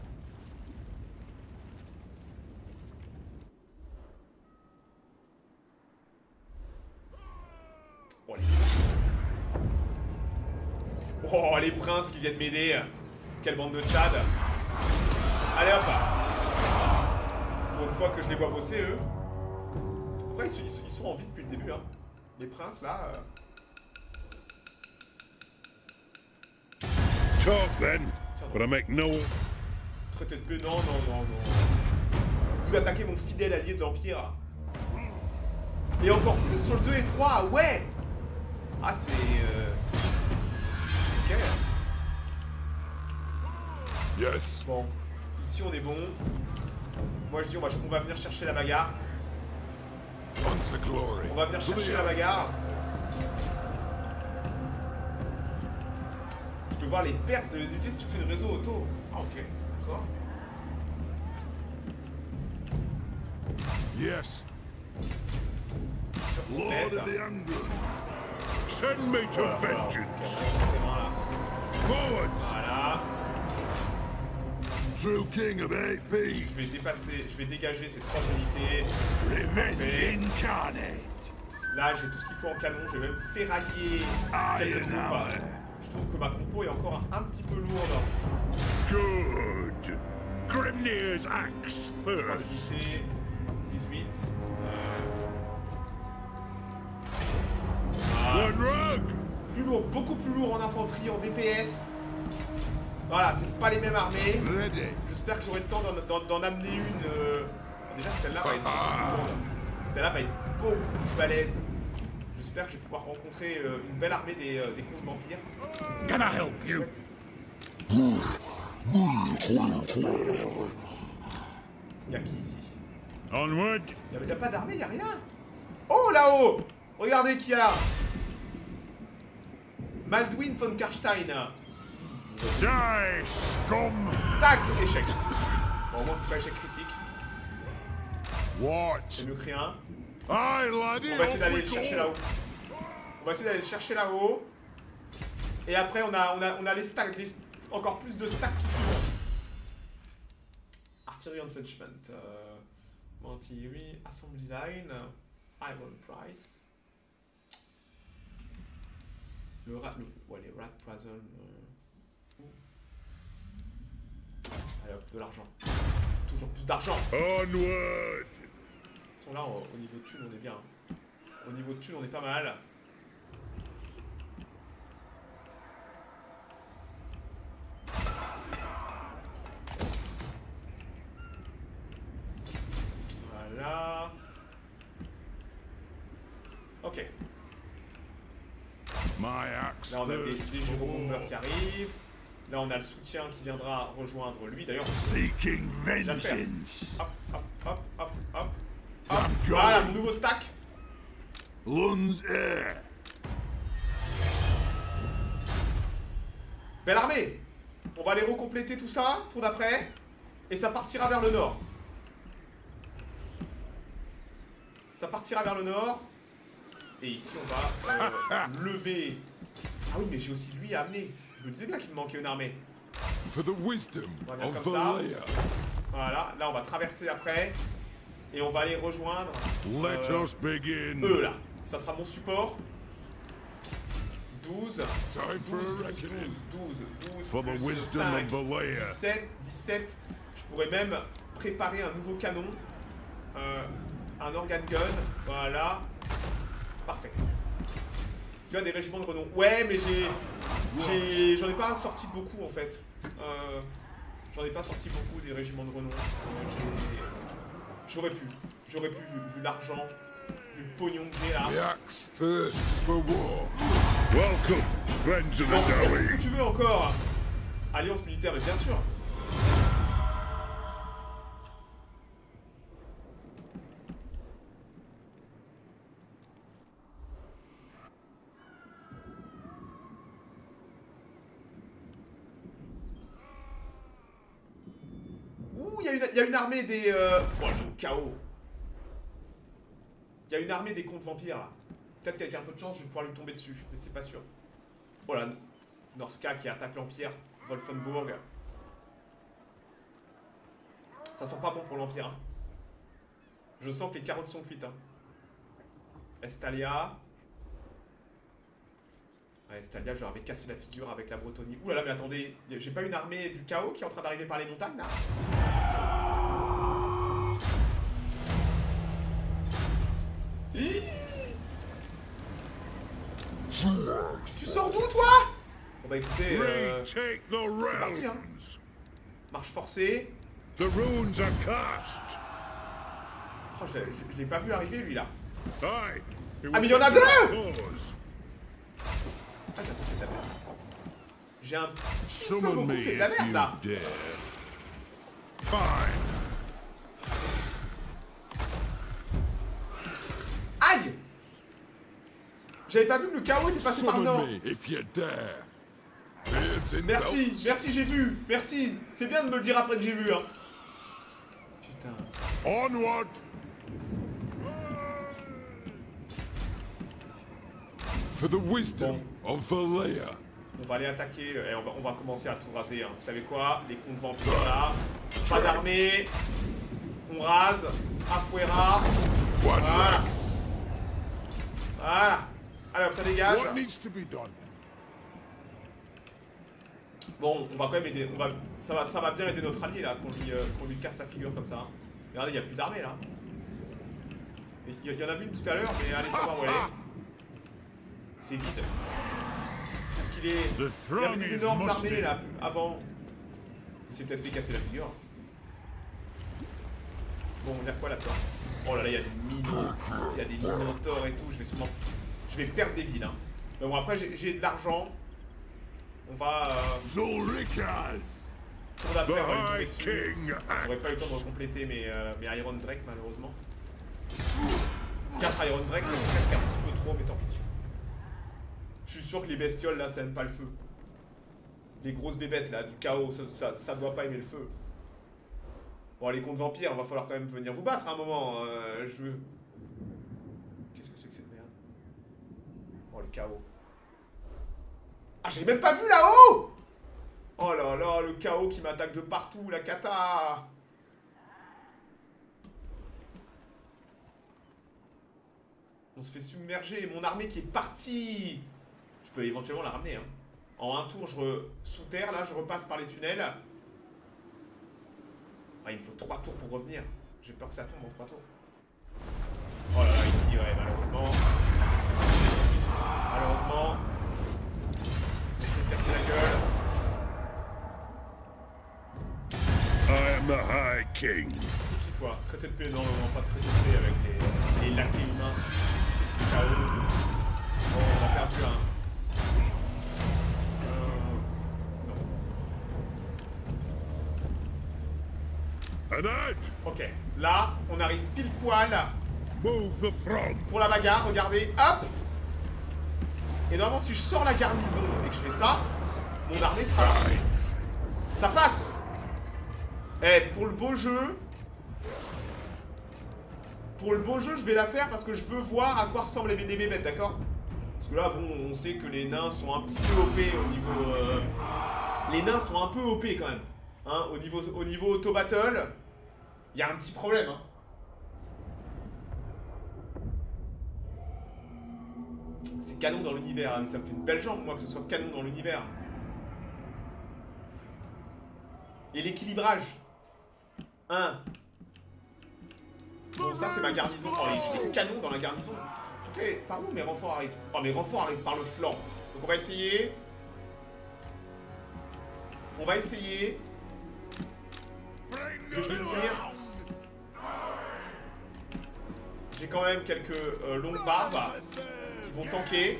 Oh, les princes qui viennent m'aider. Quelle bande de Tchad. Allez hop. Pour une fois que je les vois bosser, eux. Après, ils sont en vie depuis le début, hein. Les princes, là... Talk then, but I make no... Traité de bleu, non. Vous attaquez mon fidèle allié de l'Empire. Et encore plus sur le 2 et 3, ouais. Ah, c'est... Ok. Yes. Bon, ici on est bon. Moi je dis on va venir chercher la bagarre. On va venir chercher la bagarre. Tu peux voir les pertes de les unités si tu fais le réseau auto. Ah ok, d'accord. Yes. Lord of the Hunger. Send me to vengeance. Forwards. Voilà. True king of AP. Je vais dépasser, je vais dégager ces 3 unités. Revenge incarnate. Là, j'ai tout ce qu'il faut en canon. Je vais même ferrailler quelques troupes. Je trouve que ma compo est encore un petit peu lourde. Good. Grimnir's axe thirst. 18. One rug. Plus lourd, beaucoup plus lourd en infanterie, en DPS. Voilà, c'est pas les mêmes armées. J'espère que j'aurai le temps d'en amener une. Déjà, celle-là va être beaucoup plus lourde. Celle-là va être beaucoup plus balèze. J'espère que je vais pouvoir rencontrer une belle armée des contes vampires. Can I help you? Y'a qui ici? Onward. Y'a pas d'armée, y'a rien. Oh là-haut! Regardez qui y a là! Maldwin von Karstein. Die, scum! Tac! Échec. Bon, au moins c'est pas échec critique. What? C'est mieux que rien. Aye, laddie. On va essayer d'aller le chercher là-haut. On va essayer d'aller le chercher là-haut. Et après on a les stacks, encore plus de stacks qui suivent. Artillery Entrenchment. Artillery, Assembly Line. Iron Price. Ouais, les Rat Prison. Allez hop, de l'argent. Toujours plus d'argent. Onward. Ils sont là au niveau de thune, on est bien. Au niveau de thune, on est pas mal. Voilà. Ok. Là, on a des gyrobombers qui arrivent. Là, on a le soutien qui viendra rejoindre lui. D'ailleurs, Seeking vengeance. Hop, hop, hop, hop, hop. Hop. Voilà, mon nouveau stack. Lun's air. Belle armée. On va aller recompléter tout ça, tour d'après. Et ça partira vers le nord. Ça partira vers le nord. Et ici, on va lever. Ah oui, mais j'ai aussi lui à amener. Je me disais bien qu'il me manquait une armée. For the wisdom On va faire of comme ça. Valea. Voilà, là, on va traverser après. Et on va aller rejoindre Let us begin. eux, là. Ça sera mon support. 12. Time for a reckoning. 12. For the plus wisdom 5, of Valea. 17. Je pourrais même préparer un nouveau canon. Un organ gun. Voilà. Parfait. Tu as des régiments de renom. Ouais, mais j'en ai pas sorti beaucoup en fait. J'en ai pas sorti beaucoup des régiments de renom. J'aurais pu vu l'argent, vu le pognon que j'ai là. The axe thirsts for war. Welcome, friends of the Qu'est-ce Dowie. que tu veux encore? Alliance militaire, mais bien sûr. Ouh, il y a une armée des... Oh, le chaos. Il y a une armée des contes vampires, là. Peut-être qu'avec un peu de chance, je vais pouvoir lui tomber dessus, mais c'est pas sûr. Voilà, Norska qui attaque l'Empire, Wolfenburg. Ça sent pas bon pour l'Empire. Hein. Je sens que les carottes sont cuites. Hein. Estalia. Ouais, Estalia, je leur avais cassé la figure avec la Bretonie. Ouh là là, mais attendez, j'ai pas une armée du chaos qui est en train d'arriver par les montagnes, là? Tu sors d'où, toi? Bon bah écoutez, Retake the c'est parti, hein. rounds. Marche forcée. The runes are cast. Oh, je l'ai pas vu arriver, lui, là. Aye. Ah, mais il y en a deux! Cause. Ah, j'ai fait de la merde. J'ai un petit peu Summon beaucoup me fait de la if merde, you là. dare. Fine. J'avais pas vu que le chaos était passé par le nord. Merci, merci, j'ai vu. Merci. C'est bien de me le dire après que j'ai vu, hein. Putain. Onward. For the wisdom of Valea. On va aller attaquer, et on va commencer à tout raser. Hein. Vous savez quoi? Les contes vampires là. Pas d'armée. On rase. Afuera. Voilà. Voilà. Alors ça dégage. Bon, on va quand même aider. Ça va bien aider notre allié là, qu'on lui casse la figure comme ça. Regardez, il n'y a plus d'armée là. Il y en a vu une tout à l'heure, mais allez savoir où elle est. C'est vide. Qu'est-ce qu'il est? Il y avait des énormes armées là avant. Il s'est peut-être fait casser la figure. Bon, on a quoi là-dedans? Oh là là, il y a des minotaures. Il y a des minotaures et tout. Je vais perdre des villes. Hein. Mais bon, après, j'ai de l'argent. On va. Tour d'après, on va lui tomber dessus. J'aurais pas eu le temps de compléter mes Iron Drake, malheureusement. 4 Iron Drake, c'est presque un petit peu trop, mais tant pis. Je suis sûr que les bestioles là, ça aime pas le feu. Les grosses bébêtes là, du chaos, ça doit pas aimer le feu. Bon, les contes vampires, va falloir quand même venir vous battre à un moment. Je veux. Qu'est-ce que c'est que cette merde? Oh, le chaos. Ah, j'ai même pas vu là-haut! Oh là là, le chaos qui m'attaque de partout, la cata! On se fait submerger, mon armée qui est partie! Je peux éventuellement la ramener, hein. En un tour, sous terre, là, je repasse par les tunnels. Ah, il me faut 3 tours pour revenir. J'ai peur que ça tombe en 3 tours. Oh là là, ici, ouais, malheureusement. Malheureusement. Essayer de casser la gueule. I am the High King. C'est qui toi? Traiter de paix, non, pas de traiter de paix avec les laquais humains. KO. Bon, on a perdu un. Ok, là, on arrive pile poil pour la bagarre, regardez, hop. Et normalement, si je sors la garnison et que je fais ça, mon armée sera là. Ça passe. Eh, pour le beau jeu, je vais la faire parce que je veux voir à quoi ressemblent les bébêtes, d'accord? Parce que là, bon, on sait que les nains sont un petit peu OP au niveau... Les nains sont un peu OP quand même. Hein, au niveau auto-battle, il y a un petit problème. Hein. C'est canon dans l'univers, hein, mais ça me fait une belle jambe, moi, que ce soit canon dans l'univers. Et l'équilibrage. Hein. Bon, ça, c'est ma garnison. Oh, il y a des canons dans la garnison. Écoutez, par où mes renforts arrivent? Oh, mes renforts arrivent par le flanc. Donc, on va essayer. De venir. J'ai quand même quelques longues barbes qui vont tanker.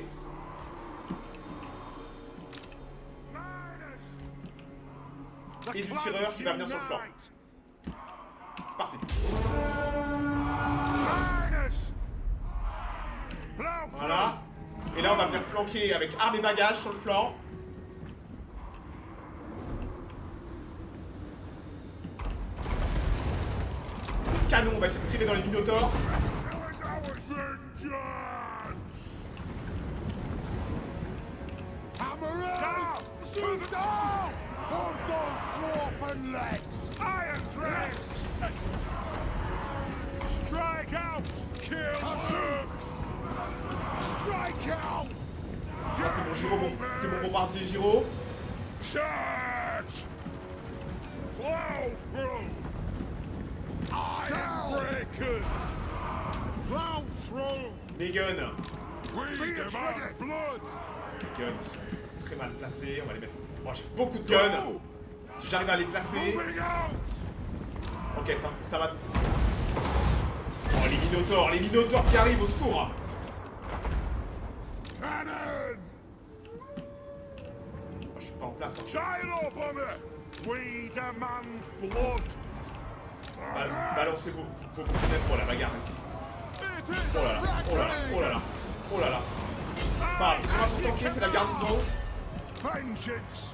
Et du tireur qui va venir sur le flanc. C'est parti. Voilà. Et là on va venir flanquer avec armes et bagages sur le flanc. Canon, on va essayer de tirer dans les minotaures. Ça c'est mon gyro, c'est mon bombardier gyro. Les guns. Les guns, ils sont très mal placés. On va les mettre. Oh, j'ai beaucoup de guns. Si j'arrive à les placer. Ok, ça va. Oh, les minotaures qui arrivent, au secours. Oh, je suis pas en place. Hein. Balancez vos coups pour la bagarre ici. Oh là là, oh là là, oh là là, oh là là. C'est pas grave, ils sont là pour tanker, c'est la garnison. Vengeance!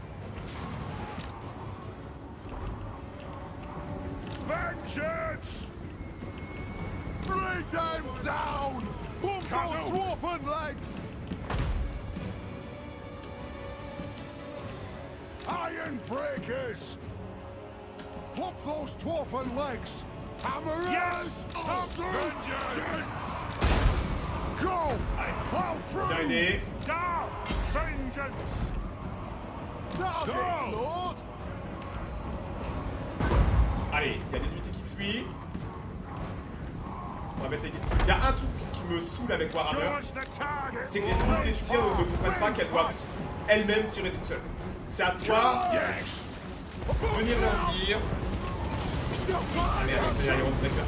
Vengeance! Bring them down! Bump those dwarfen legs! Iron breakers! Pop those dwarfen legs! Hammer yes! Vengeance! Go! Plow through! Terminé. Down! Vengeance! Targets, Lord! Allez, il y a des unités qui fuient. On va mettre les... Il y a un truc qui me saoule avec Warhammer, c'est que les unités de tir ne comprennent pas qu'elles doivent elles-mêmes tirer tout seules. C'est à toi de venir leur dire. Ah merde, c'est-à-dire les ronds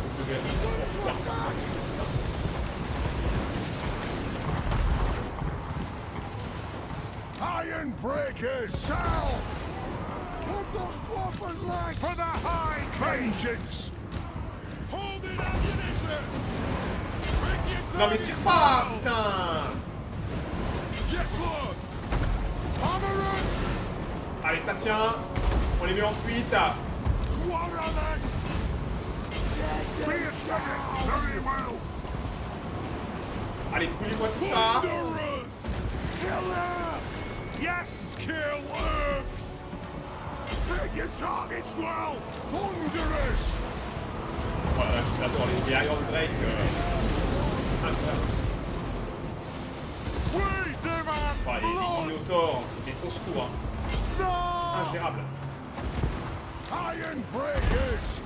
Iron breakers, down! Put those dwarfen legs for the high vengeance! Holding ammunition! Non mais tire pas, putain! Yes, Lord! Hammerers! Allez, ça tient. On les met en fuite. Very well! Allez, brûlez-moi tout ça. Killers! Yes, killers! Hit your targets well! Thunderers! Voilà, j'adore les Iron Drake. Incroyable. We demand Voilà, les Minotaurs, les au secours. Hein. Ingérable. Iron breakers!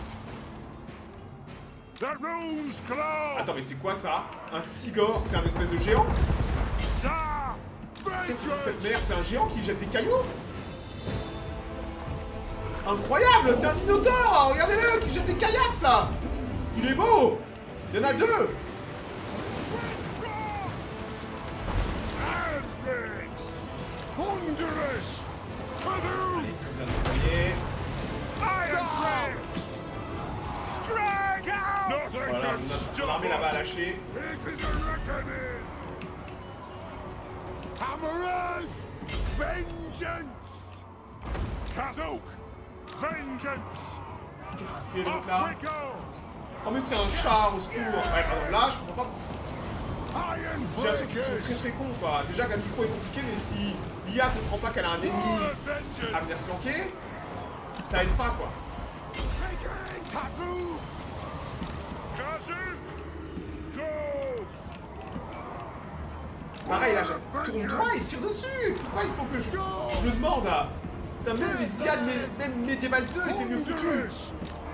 The runes glow! Attends, mais c'est quoi ça? Un Sigor, c'est un espèce de géant? Za! Qu'est-ce que c'est que cette merde? C'est un géant qui jette des cailloux? Incroyable, c'est un Minotaure! Regardez-le, qui jette des caillasses! Il est beau! Il y en a deux! Thunderous! Kazoo! Iron Drakes! Strike out! Nothing Voilà, can notre stop armée là-bas us! lâchée. It is a reckoning! Hammerers! Vengeance! Kazook! Vengeance! Qu'est-ce qu'il fait Off l'autre là? we go! Oh mais c'est un char au secours! Ouais, pardon, là je comprends pas. Iron J'ai l'impression qu'ils sont breakers! très cons quoi. Déjà qu'un micro est compliqué, mais si l'IA comprend pas qu'elle a un ennemi à venir flanquer, ça aide pas quoi. Kazoo! Kazoo! Go! Pareil là, tourne-toi et tire dessus! Pourquoi il faut que je le demande à... Putain, même les IA de même Medieval 2 étaient mieux foutus!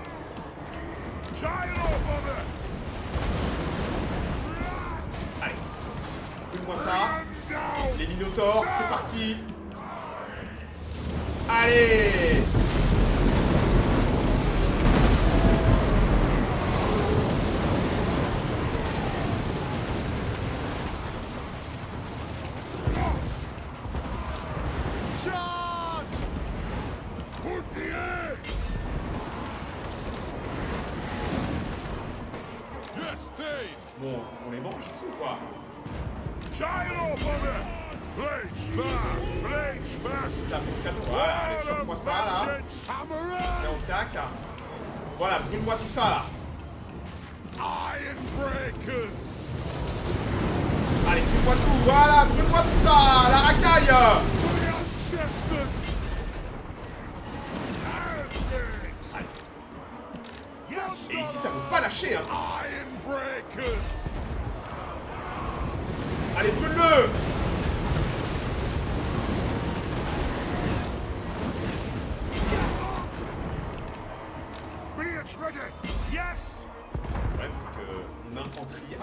Allez, fais-moi ça. Les Minotaures, c'est parti! Allez! Bon, on les mange ici ou quoi? Voilà, allez, chope-moi ça là. C'est en cac. Voilà, brûle-moi tout ça là. Allez, brûle-moi tout, voilà, brûle-moi tout ça, la racaille. Allez. Et ici, ça ne peut pas lâcher, hein. Allez, brûle-le. Yes! Le problème, c'est que mon infanterie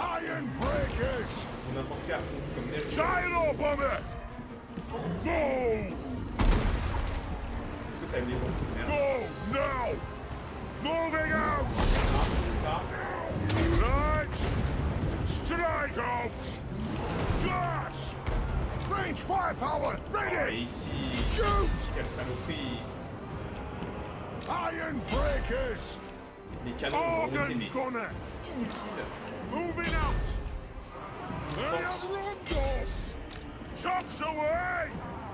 a fondu comme neige. Est-ce que ça aime les bombes, ces merdes? Move now! Moving out! Ça. Right! Strike out! Gas! Range firepower! Et Ready! ici, Shoot! quelle saloperie. Iron breakers! Les canons ont été Organ mais gunner! inutiles. Moving out! They Force. have Rondos! Chops away!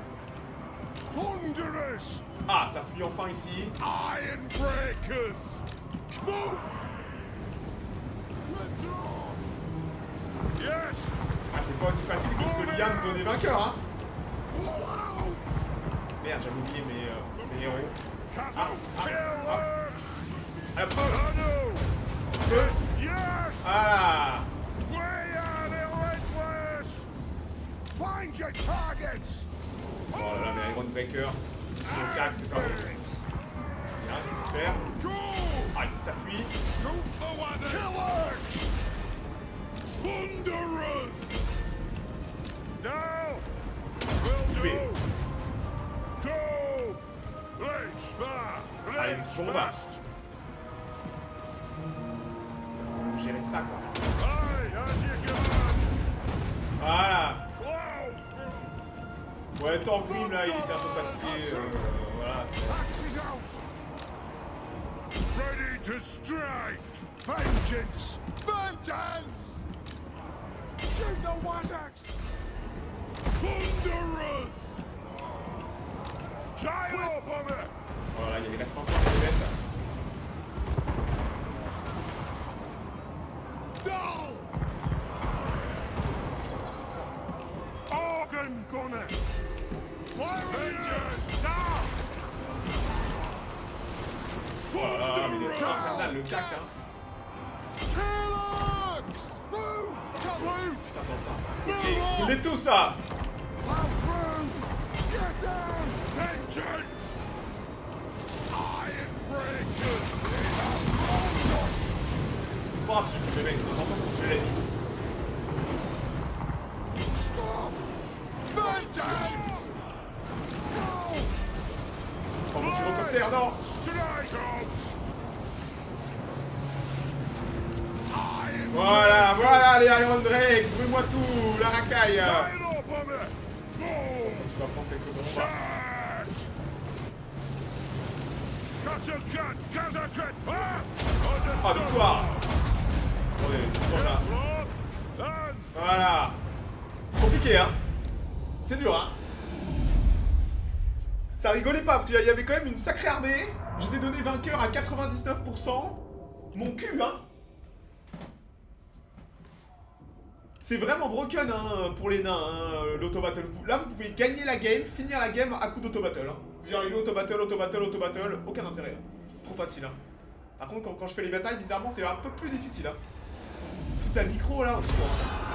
Thunderous! Ah, ça fuit enfin ici. Iron breakers! Move! Yes! Ah, c'est pas aussi facile que ce que Liam donnait vainqueur, hein. Merde, j'avais oublié mes héros. Un peu. Ah. Find your targets! Oh là là, mais Iron Breaker, son cac, c'est pas bon. Bien, je peux se faire. Ah, ici ça fuit. Thunderous! Now! Tué. Go! Let's Allez, petit combat. Faut gérer ça, quoi. Voilà. Ouais, Thorgrim là, il était un peu fatigué. Voilà. Ready to strike! Vengeance! Vengeance! Shoot the Wazax! Thunderous! Gyro bomber! Voilà, il reste encore des bêtes. Dull! Organ gunner! Fire vengeance! Now! Voilà, mais il est infernal le cac, hein. Move! Cover! Il est tout ça! Plow through! Get down! Vengeance! Iron breakers! Oh, je les mecs, je l'ai dit. Stop! Vengeance! Go! Oh, mon gyrocoptère, non! Voilà, voilà les Iron Drake, brûle-moi tout, la racaille! Tu vas prendre quelques bombes. Ah, victoire! Attendez, là. Voilà! Compliqué, hein? C'est dur, hein? Ça rigolait pas, parce qu'il y avait quand même une sacrée armée. J'étais donné vainqueur à 99%. Mon cul, hein? C'est vraiment broken hein, pour les nains, hein, l'auto-battle. Là, vous pouvez gagner la game, finir la game à coup d'auto-battle. Hein. Vous y arrivez auto-battle, auto-battle, auto-battle, aucun intérêt. Hein. Trop facile. Hein. Par contre, quand je fais les batailles, bizarrement, c'est un peu plus difficile. Hein. Tout à micro, là, au secours.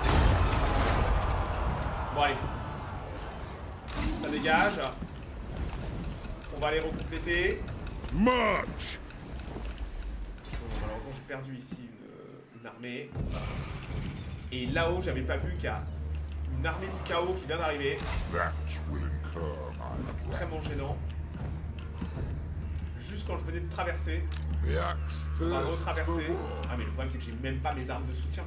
Bon, allez. Ça dégage. On va aller recompléter. March! Bon, malheureusement, j'ai perdu ici une armée. Et là-haut, j'avais pas vu qu'il y a une armée du chaos qui vient d'arriver. Extrêmement gênant. Juste quand je venais de traverser. On va retraverser. Ah mais le problème c'est que j'ai même pas mes armes de soutien.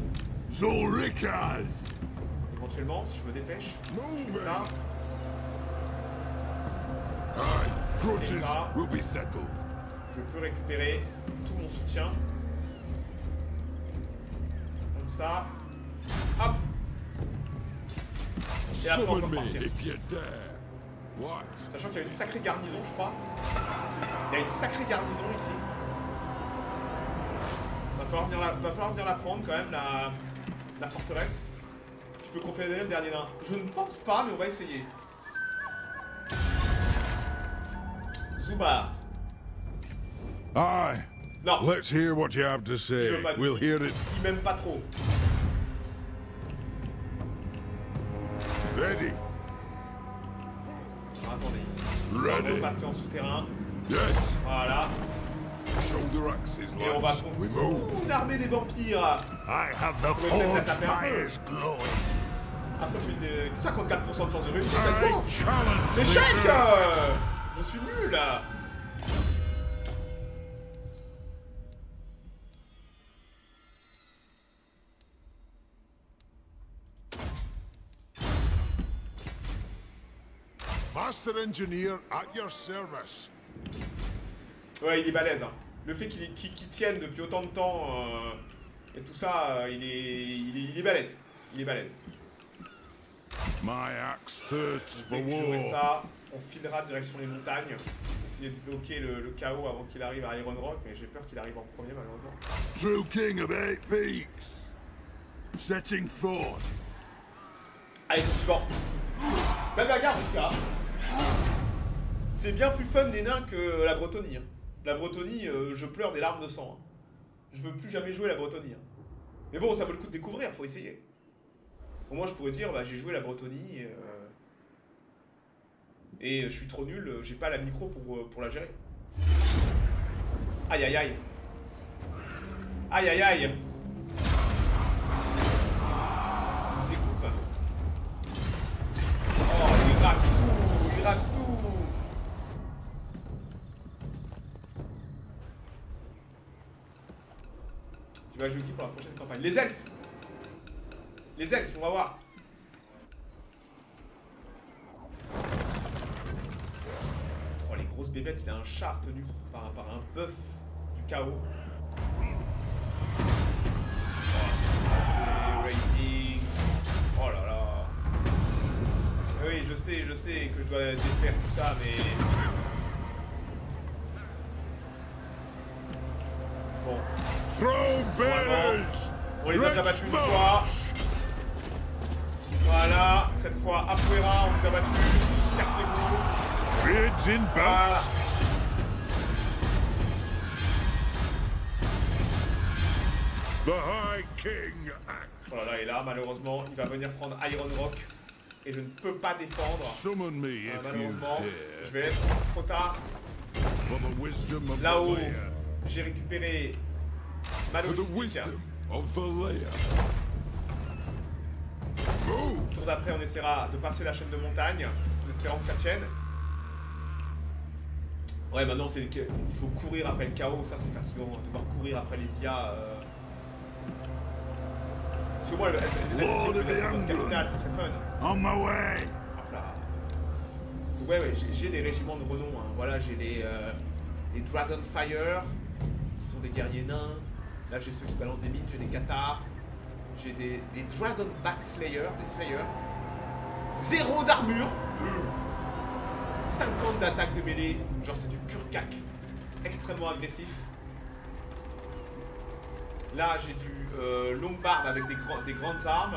Éventuellement, si je me dépêche, je fais ça. Et ça. Je peux récupérer tout mon soutien. Comme ça. Hop. Et après on peut repartir. Sachant qu'il y a une sacrée garnison, je crois. Il y a une sacrée garnison ici. Va falloir venir la prendre quand même, la forteresse. Je peux confédérer le dernier nain. Je ne pense pas, mais on va essayer. Zubar. Aye. Non. Let's hear what you have to say. We'll hear it. Il m'aime pas trop. Ready. Attendez ici. Ready. On va passer en souterrain. Yes. Voilà. Shoulder axes, Et on va lads. We move. l'armée des vampires. I have the forge fires glowing. Ah, ça fait 54% de chance de réussir. I Let's go. challenge L'échec. you. Je suis nul là. Master engineer at your service. Ouais, il est balèze. Hein. Le fait qu'il tienne depuis autant de temps et tout ça, il est balèze. Il est balèze. My axe thirsts for Dès que j'aurai war. ça, on filera direction les montagnes. Essayer de bloquer le chaos avant qu'il arrive à Iron Rock, mais j'ai peur qu'il arrive en premier malheureusement. True king of 8 peaks. Setting forth. Allez, tout suivant. Belle bagarre en tout cas. C'est bien plus fun les nains que la Bretonnie. Hein. La Bretonnie, je pleure des larmes de sang. Hein. Je veux plus jamais jouer la Bretonnie. Hein. Mais bon, ça vaut le coup de découvrir, faut essayer. Au moins je pourrais dire, bah, j'ai joué la Bretonnie et je suis trop nul, j'ai pas la micro pour la gérer. Aïe aïe aïe. Aïe aïe aïe. Écoute. Oh, il rase tout, il rase tout. Tu vas jouer qui pour la prochaine campagne? Les elfes. Les elfes, on va voir. Oh, les grosses bébêtes, il a un char tenu par un bœuf du chaos. Oh, rating. Oh là là. Oui, je sais que je dois défaire tout ça, mais... Bon. On les a déjà battus une fois. Voilà, cette fois, Afuera, on les a battus. Cassez-vous. Voilà. The High King acts. Voilà, et là, malheureusement, il va venir prendre Iron Rock. Et je ne peux pas défendre. Summon me if Malheureusement, you je dare. vais être trop tard. For the wisdom of Là-haut, Valea. j'ai récupéré ma For the logistique. wisdom of Valea. Move. Le tour d'après, on essaiera de passer la chaîne de montagne, en espérant que ça tienne. Ouais, maintenant, il faut courir après le chaos, ça c'est fatigant, hein, devoir courir après les IA. Parce que moi, la capitale, ça serait fun. On my way. Hop là. Ouais, j'ai des régiments de renom. Hein. Voilà, j'ai les Dragonfire, qui sont des guerriers nains. Là, j'ai ceux qui balancent des mines, j'ai des Cathares. J'ai des Dragonback Slayer, des Slayers. 0 d'armure. 50 d'attaque de mêlée. Genre, c'est du pur cac. Extrêmement agressif. Là, j'ai du Lombard avec des grandes armes.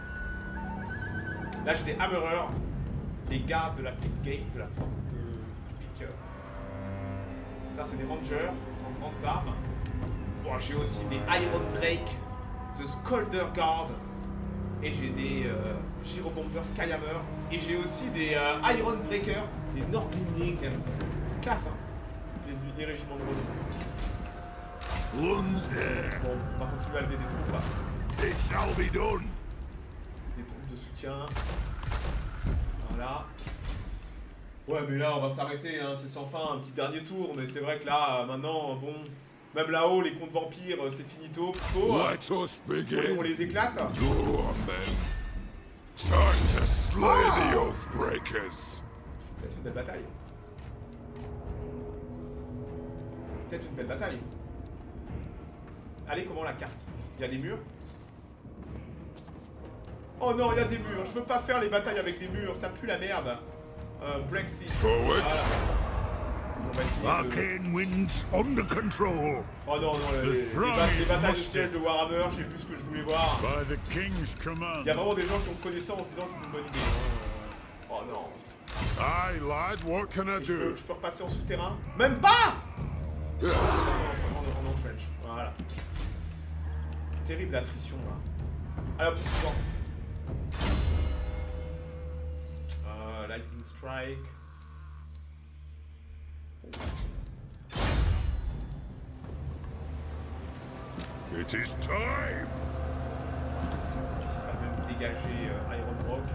Là, j'ai des Hammerers. Les gardes de la Pick Gate, de la porte du pic. Ça, c'est des Rangers en grandes armes. Bon, j'ai aussi des Iron Drake, The Scolder Guard. Et j'ai des Gyrobomber Skyhammer. Et j'ai aussi des Iron Breaker, des Nordlingling. Classe, hein, les régiments de renom. One's here. Bon, on va continuer à lever des troupes. Là. It shall be done. Des troupes de soutien. Voilà. Ouais, mais là, on va s'arrêter, hein, c'est sans fin, un petit dernier tour. Mais c'est vrai que là, maintenant, bon... Même là-haut, les contes vampires, c'est finito, plutôt. Let us begin. On les éclate. Go on then. Time to slay the Oathbreakers. Peut-être une belle bataille. Peut-être une belle bataille. Allez, comment la carte? Il y a des murs? Oh non, il y a des murs. Je veux pas faire les batailles avec des murs, ça pue la merde. Brexit. Forward. Voilà. On va essayer de... Arcane winds under control. Oh non, non, les batailles de siège de Warhammer, j'ai vu ce que je voulais voir. By the King's command. Il y a vraiment des gens qui ont connu ça en se disant que c'est une bonne idée. Hein. Oh non. Aye, lad, what can I do? Je peux repasser en souterrain? Même pas! Je peux passer en entrench. Voilà. Terrible attrition là. Alors, pour suivant. Lightning Strike. It is time. Ici, pas de dégager Iron Rock.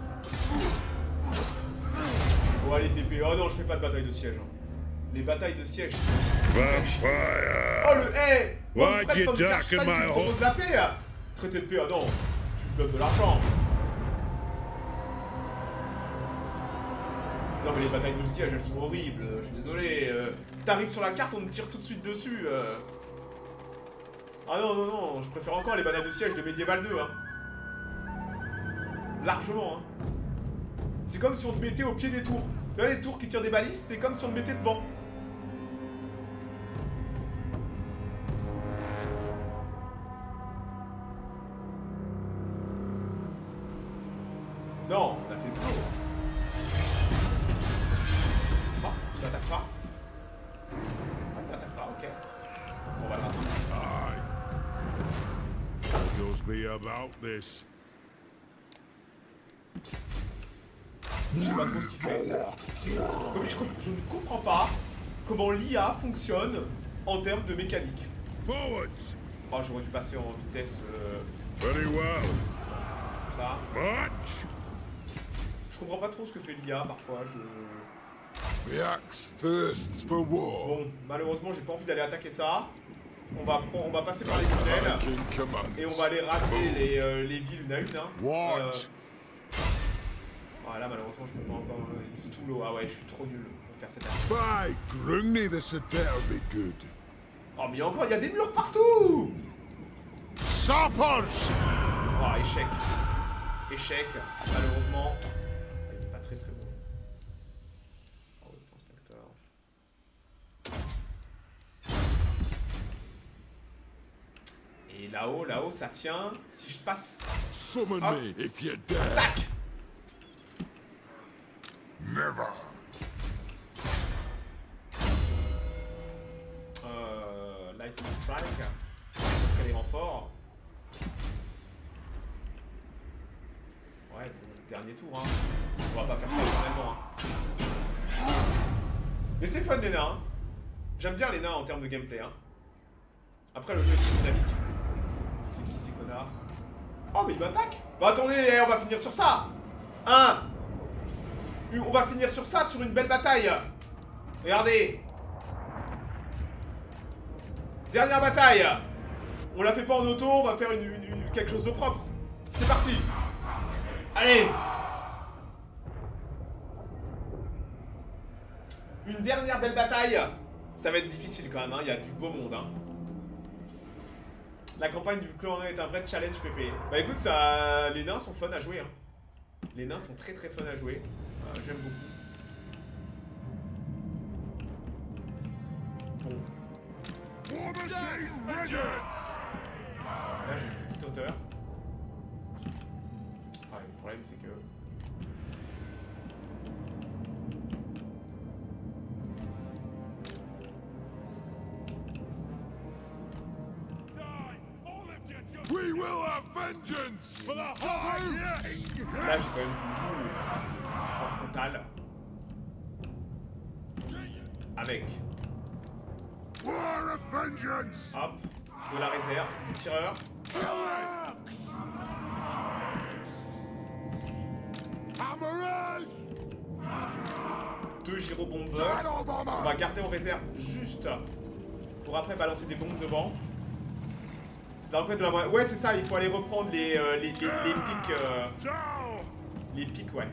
Bon, allez, pépé. Oh non, je fais pas de bataille de siège. Hein. Les batailles de siège. Vampire. Oh le hey! Why'd you duck in my hole? Propose la paix. Traité de paix, ah non. Tu me donnes de l'argent. Non mais les batailles de siège elles sont horribles, je suis désolé. T'arrives sur la carte, on me tire tout de suite dessus. Ah non, non, non, je préfère encore les batailles de siège de Medieval 2. Hein. Largement. Hein. C'est comme si on te mettait au pied des tours. Tu vois les tours qui tirent des balises, c'est comme si on te mettait devant. Non, on a fait le tour. Oh, tu m'attaques pas. Ah, tu m'attaques pas, ok. On va le rattraper. Just be about this. Je sais pas trop ce qu'il fait. Donc, je ne comprends pas comment l'IA fonctionne en termes de mécanique. Forwards. Oh, j'aurais dû passer en vitesse Very well. comme ça. March. Je comprends pas trop ce que fait l'IA parfois. The axe thirsts for war. Bon, malheureusement, j'ai pas envie d'aller attaquer ça. On va passer par les tunnels et on va aller raser les villes une à une. Hein. Voilà, malheureusement, je peux pas encore. It's too low. Ah ouais, je suis trop nul pour faire cette attaque. By Grungni, this had better be good. Oh, mais encore, il y a des murs partout! Sappers! Oh, échec. Échec, malheureusement. Il est pas très très bon. Oh, inspecteur. Et là-haut, ça tient. Si je passe. Summon me if you dare. Tac! Never. Lightning Strike. Après les renforts. Ouais, bon, dernier tour, hein. On va pas faire ça éternellement, hein. Mais c'est fun les nains, hein. J'aime bien les nains en termes de gameplay, hein. Après le jeu est dynamique. C'est qui ces connards? Oh mais il m'attaque. Bah attendez, on va finir sur ça. Hein. On va finir sur ça, sur une belle bataille. Regardez. Dernière bataille. On la fait pas en auto, on va faire quelque chose de propre. C'est parti. Allez. Une dernière belle bataille. Ça va être difficile quand même, hein. Il y a du beau monde, hein. La campagne du clan est un vrai challenge PP. Bah écoute, ça, les nains sont fun à jouer, hein. Les nains sont très très fun à jouer. J'aime beaucoup. Bon. Là j'ai une petite hauteur. Ah, le problème c'est que... We will have vengeance for the High King. Là j'ai quand même du move en frontal. Avec... War of vengeance. Hop, de la réserve, du tireur. Deux gyrobombeurs. On va garder en réserve juste pour après balancer des bombes devant. Là, en fait, ouais, c'est ça, il faut aller reprendre les pics. Les pics, ouais.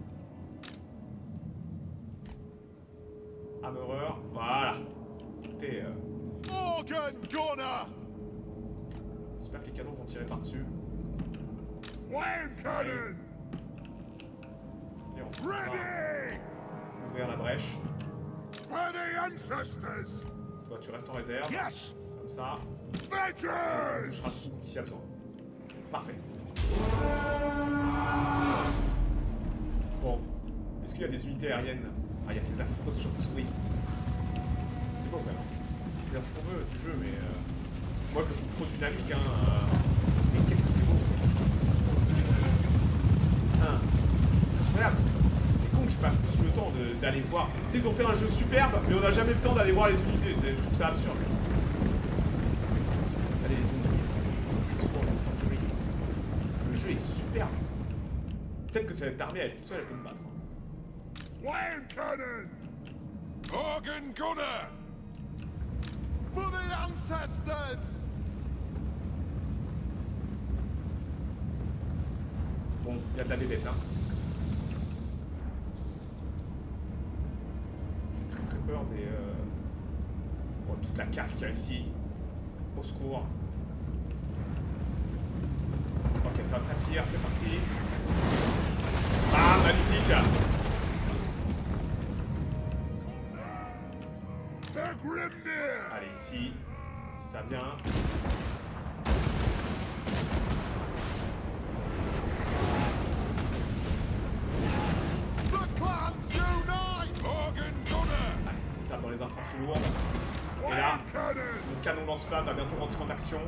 Hammerer, voilà. Écoutez, j'espère que les canons vont tirer par-dessus. Et on va ouvrir la brèche. Toi, tu restes en réserve. Comme ça. Je toucherai tout s'il y a besoin. Parfait. Bon. Est-ce qu'il y a des unités aériennes? Ah, il y a ces affreuses chauves-souris. C'est bon, quand même. On peut faire ce qu'on veut du jeu, mais... moi, je le trouve trop dynamique, hein. Mais qu'est-ce que c'est beau. Hein. C'est incroyable. C'est con qu'ils passent plus le temps d'aller voir. Tu sais, ils ont fait un jeu superbe, mais on n'a jamais le temps d'aller voir les unités. Je trouve ça absurde. Allez, les unités. Le jeu est superbe. Peut-être que cette armée, elle toute seule, elle peut me battre. Flame cannon! Organ gunner! For the ancestors! Bon, il y a de la bébête, hein. J'ai très très peur des... Bon, toute la cave qu'il y a ici. Au secours. Ok, ça tire, c'est parti. Bam! magnifique. Allez, ici. Si ça vient. Tape dans les infanteries lourdes. Et là, le canon lance-flamme va bientôt rentrer en action.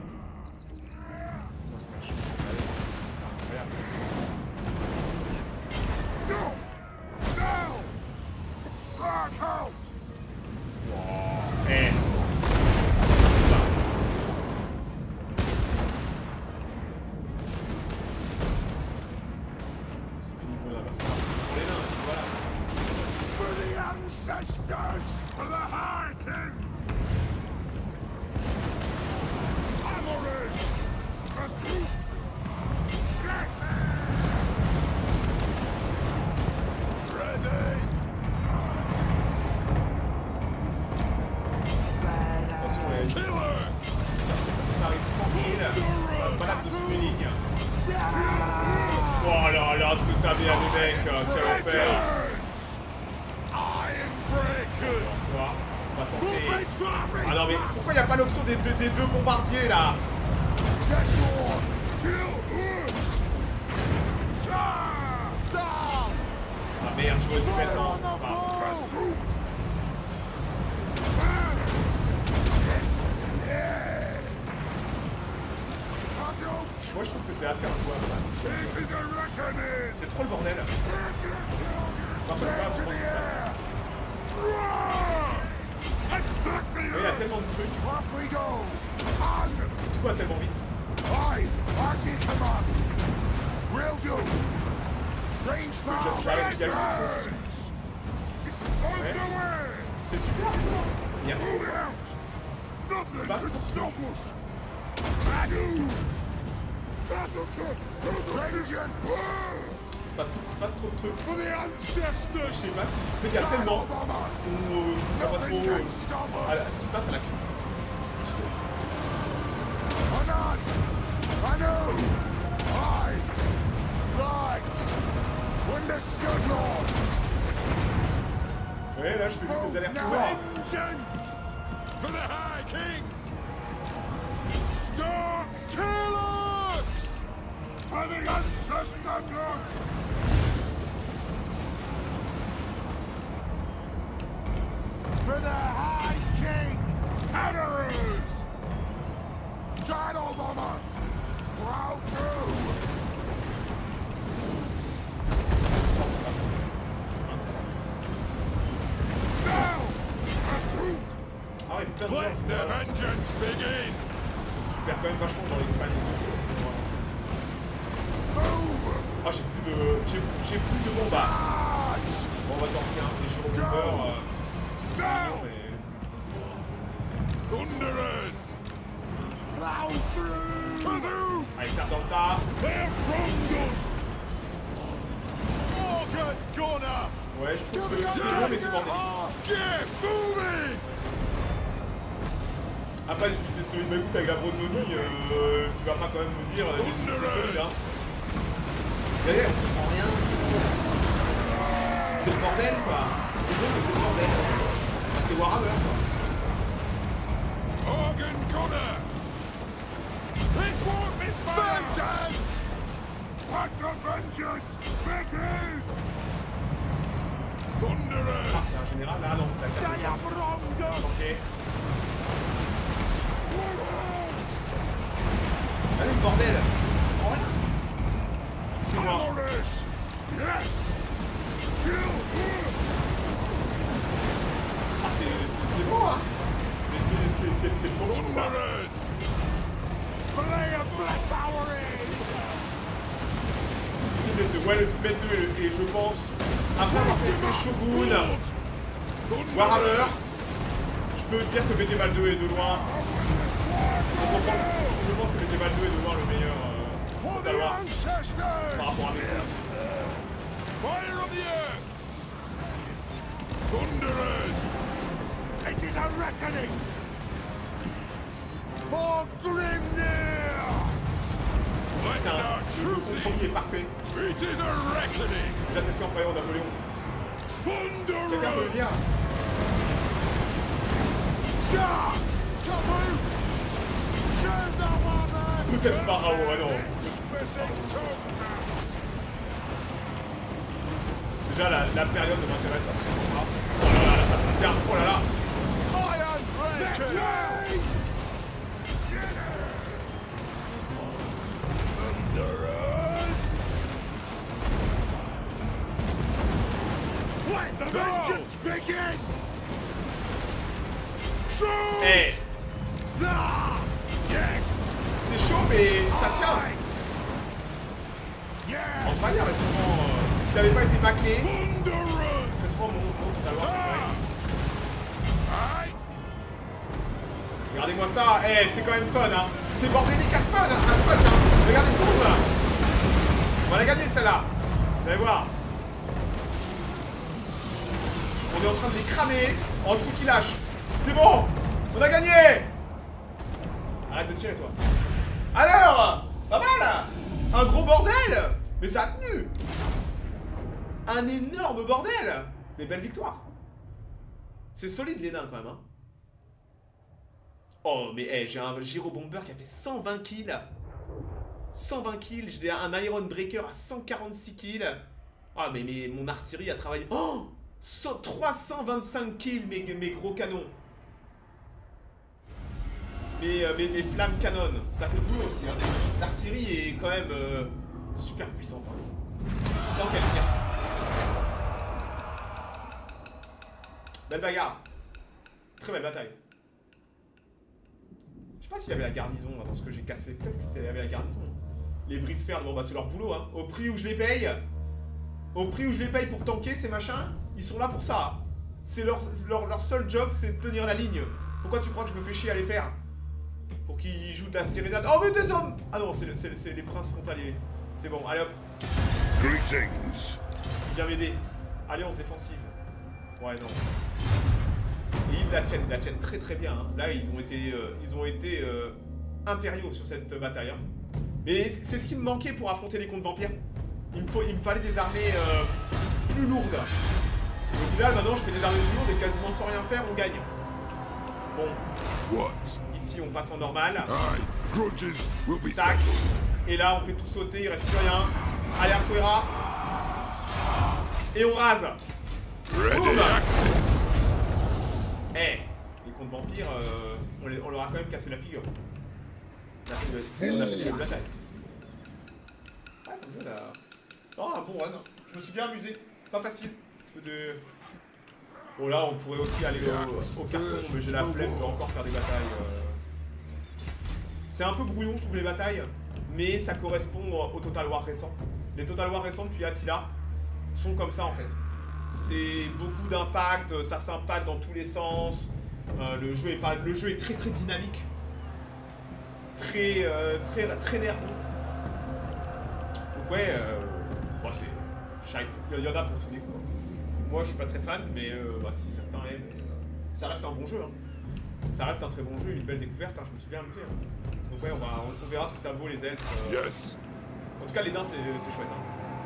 Oh là là, ce que ça vient les mecs, quel enfer. On va tenter. Ah non mais pourquoi il n'y a pas l'option des deux bombardiers là? Ah merde, je vois du pétant, c'est pas. Moi je trouve que c'est assez injouable. C'est trop le bordel. Parce que là, je pense que il y a tellement de trucs. Tout va tellement vite. J'arrête d'y aller. C'est super. Il y a c'est pas trop de trucs. C'est pas trop de trucs. Je sais pas. Mais il y a tellement. On va pas trop. Ce qui se passe à l'action. Ouais, là je fais juste des allers-retours. For the ancestor blood! For the High King! Hatterers! Giant bomber! Plow through! Now! Let the vengeance begin! Tu perds quand même vachement dans l'Espagne. Ah, j'ai plus de bombes. Bon, on va tenter un des chirurgiens. Thunderers! Plow through! Kazoo! Allez, tape dans le tas. Ouais, je trouve que c'est bon, mais c'est bordé. Après, si t'es solide, bah écoute, avec la Bretonie, tu vas pas quand même me dire t'es solide, hein. Regardez, on comprend rien. C'est le bordel, quoi. C'est bon, mais c'est le bordel. Ah, c'est Warhammer, quoi. Organ Gunner! This won't miss vengeance! Let the vengeance begin! Thunderers! Ah, c'est un général, là, non, c'est la carte. Ok. Allez, le bordel! Oh, rien. C'est moi. Ah, c'est bon, hein. Mais c'est trop long, quoi. Ouais, le bête 2 et je pense, après avoir testé Shogun, Warhammer, je peux dire que Medieval 2 est de loin. Je pense que Medieval 2 est de loin le meilleur par rapport à mes Fire of the Earth! Thunderers! It is a reckoning! For Grimnir! C'est le compromis est parfait. Déjà testé en paillant Napoléon. Quelqu'un peut le dire? Peut-être Pharaon, ah non. Déjà la période ne m'intéresse absolument pas. Oh là là, ça fait bien. Oh là là. Hey. C'est chaud mais ça tient. En vrai, s'il n'avait pas été bâclé, c'est trop mon regardez-moi ça, hey, c'est quand même fun hein. C'est bordélique à fun, hein. Regardez le tour là. On va la gagner celle-là. Vous allez voir. On est en train de les cramer en tout qui lâche. C'est bon. On a gagné. Arrête de tirer toi. Alors, pas mal. Un gros bordel. Mais ça a tenu. Un énorme bordel. Mais belle victoire. C'est solide les nains quand même hein. Oh mais hey, j'ai un gyrobomber qui a fait 120 kills. 120 kills, j'ai un Iron Breaker à 146 kills. Ah mais mon artillerie a travaillé. Oh 325 kills mes gros canons. Mes flammes canon. Ça fait le boulot aussi hein. L'artillerie est quand même super puissante hein. Sans qu'elle tire. Belle bagarre. Très belle bataille. Je sais pas s'il y avait la garnison là, dans ce que j'ai cassé. Peut-être qu'il y avait la garnison. Les brisfers, bon bah c'est leur boulot hein. Au prix où je les paye. Au prix où je les paye pour tanker ces machins, ils sont là pour ça. C'est leur seul job, c'est de tenir la ligne. Pourquoi tu crois que je me fais chier à les faire? Pour qu'ils jouent de la sérénade. Oh mais des hommes. Ah non, c'est les princes frontaliers. C'est bon, allez hop. Greetings. Il vient m'aider. Alliance défensive. Ouais non. Et ils la tiennent très très bien. Hein. Là ils ont été impériaux sur cette bataille. Hein. Mais c'est ce qui me manquait pour affronter les contre vampires. Il me fallait des armées plus lourdes. Au final maintenant je fais des armées plus lourdes et quasiment sans rien faire on gagne. Bon. Ici on passe en normal. Tac. Et là on fait tout sauter, il reste plus rien. Allez Afuera. Et on rase. Eh, les contre vampires, on leur a quand même cassé la figure. On a fait une bataille. Ah, comme jeu là. Oh, un bon run. Je me suis bien amusé. Pas facile. Bon, là, on pourrait aussi aller au carton, mais j'ai la flemme de encore faire des batailles. C'est un peu brouillon, je trouve, les batailles, mais ça correspond au Total War récent. Les Total War récents depuis Attila sont comme ça en fait. C'est beaucoup d'impact, ça s'impacte dans tous les sens. Le jeu est très très dynamique, très nerveux. Donc ouais, bon, il y en a pour tous les coups. Moi je suis pas très fan, mais si certains aiment, ça reste un bon jeu. Hein. Ça reste un très bon jeu, une belle découverte, hein, je me suis bien amusé. Hein. Donc ouais, on verra ce que ça vaut les elfes. Yes. En tout cas les nains c'est chouette. Hein.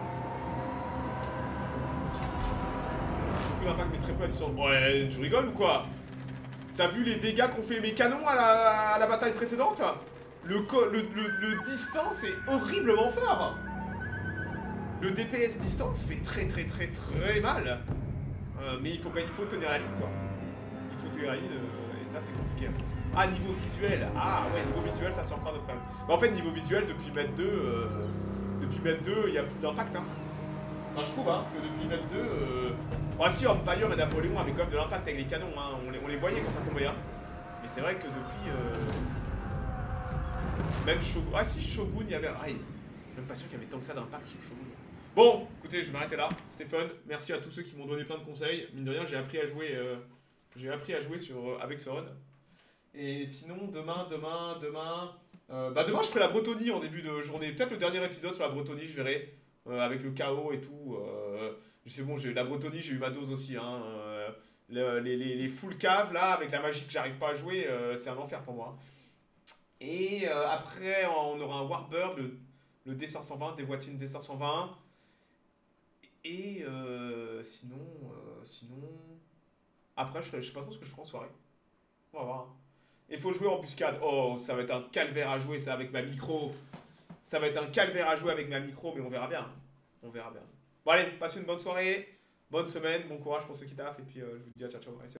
Beaucoup d'impact mais très peu à distance. Ouais, tu rigoles ou quoi? T'as vu les dégâts qu'ont fait mes canons à la bataille précédente? Le distance est horriblement fort. Le DPS distance fait très mal. Mais il faut tenir la ligne quoi. Il faut tenir la ligne et ça c'est compliqué. Ah niveau visuel, ah ouais niveau visuel ça c'est encore notre problème. Mais en fait niveau visuel depuis Med 2, il y a plus d'impact hein. Enfin je trouve hein, que depuis Med 2, ah si Empire et Napoléon avaient quand même de l'impact avec les canons hein, on les voyait quand ça tombait hein. Mais c'est vrai que depuis, même Shogun, ah si Shogun il y avait, ah, même pas sûr qu'il y avait tant que ça d'impact sur Shogun. Bon, écoutez je vais m'arrêter là, c'était fun, merci à tous ceux qui m'ont donné plein de conseils, mine de rien j'ai appris à jouer, avec ce run. Et sinon, demain, demain je ferai la Bretonie en début de journée. Peut-être le dernier épisode sur la Bretonie, je verrai. Avec le chaos et tout. C'est bon, j'ai eu la Bretonie, j'ai eu ma dose aussi. Hein. Les full caves, là, avec la magie que j'arrive pas à jouer, c'est un enfer pour moi. Et après, on aura un Warbird le D520, dévoitine D520. Et sinon... Après, je sais pas trop ce que je ferai en soirée. On va voir. Il faut jouer en embuscade. Oh, ça va être un calvaire à jouer, ça, avec ma micro. Ça va être un calvaire à jouer avec ma micro, mais on verra bien. On verra bien. Bon, allez, passez une bonne soirée, bonne semaine, bon courage pour ceux qui taffent, et puis je vous dis à ciao, ciao. Allez,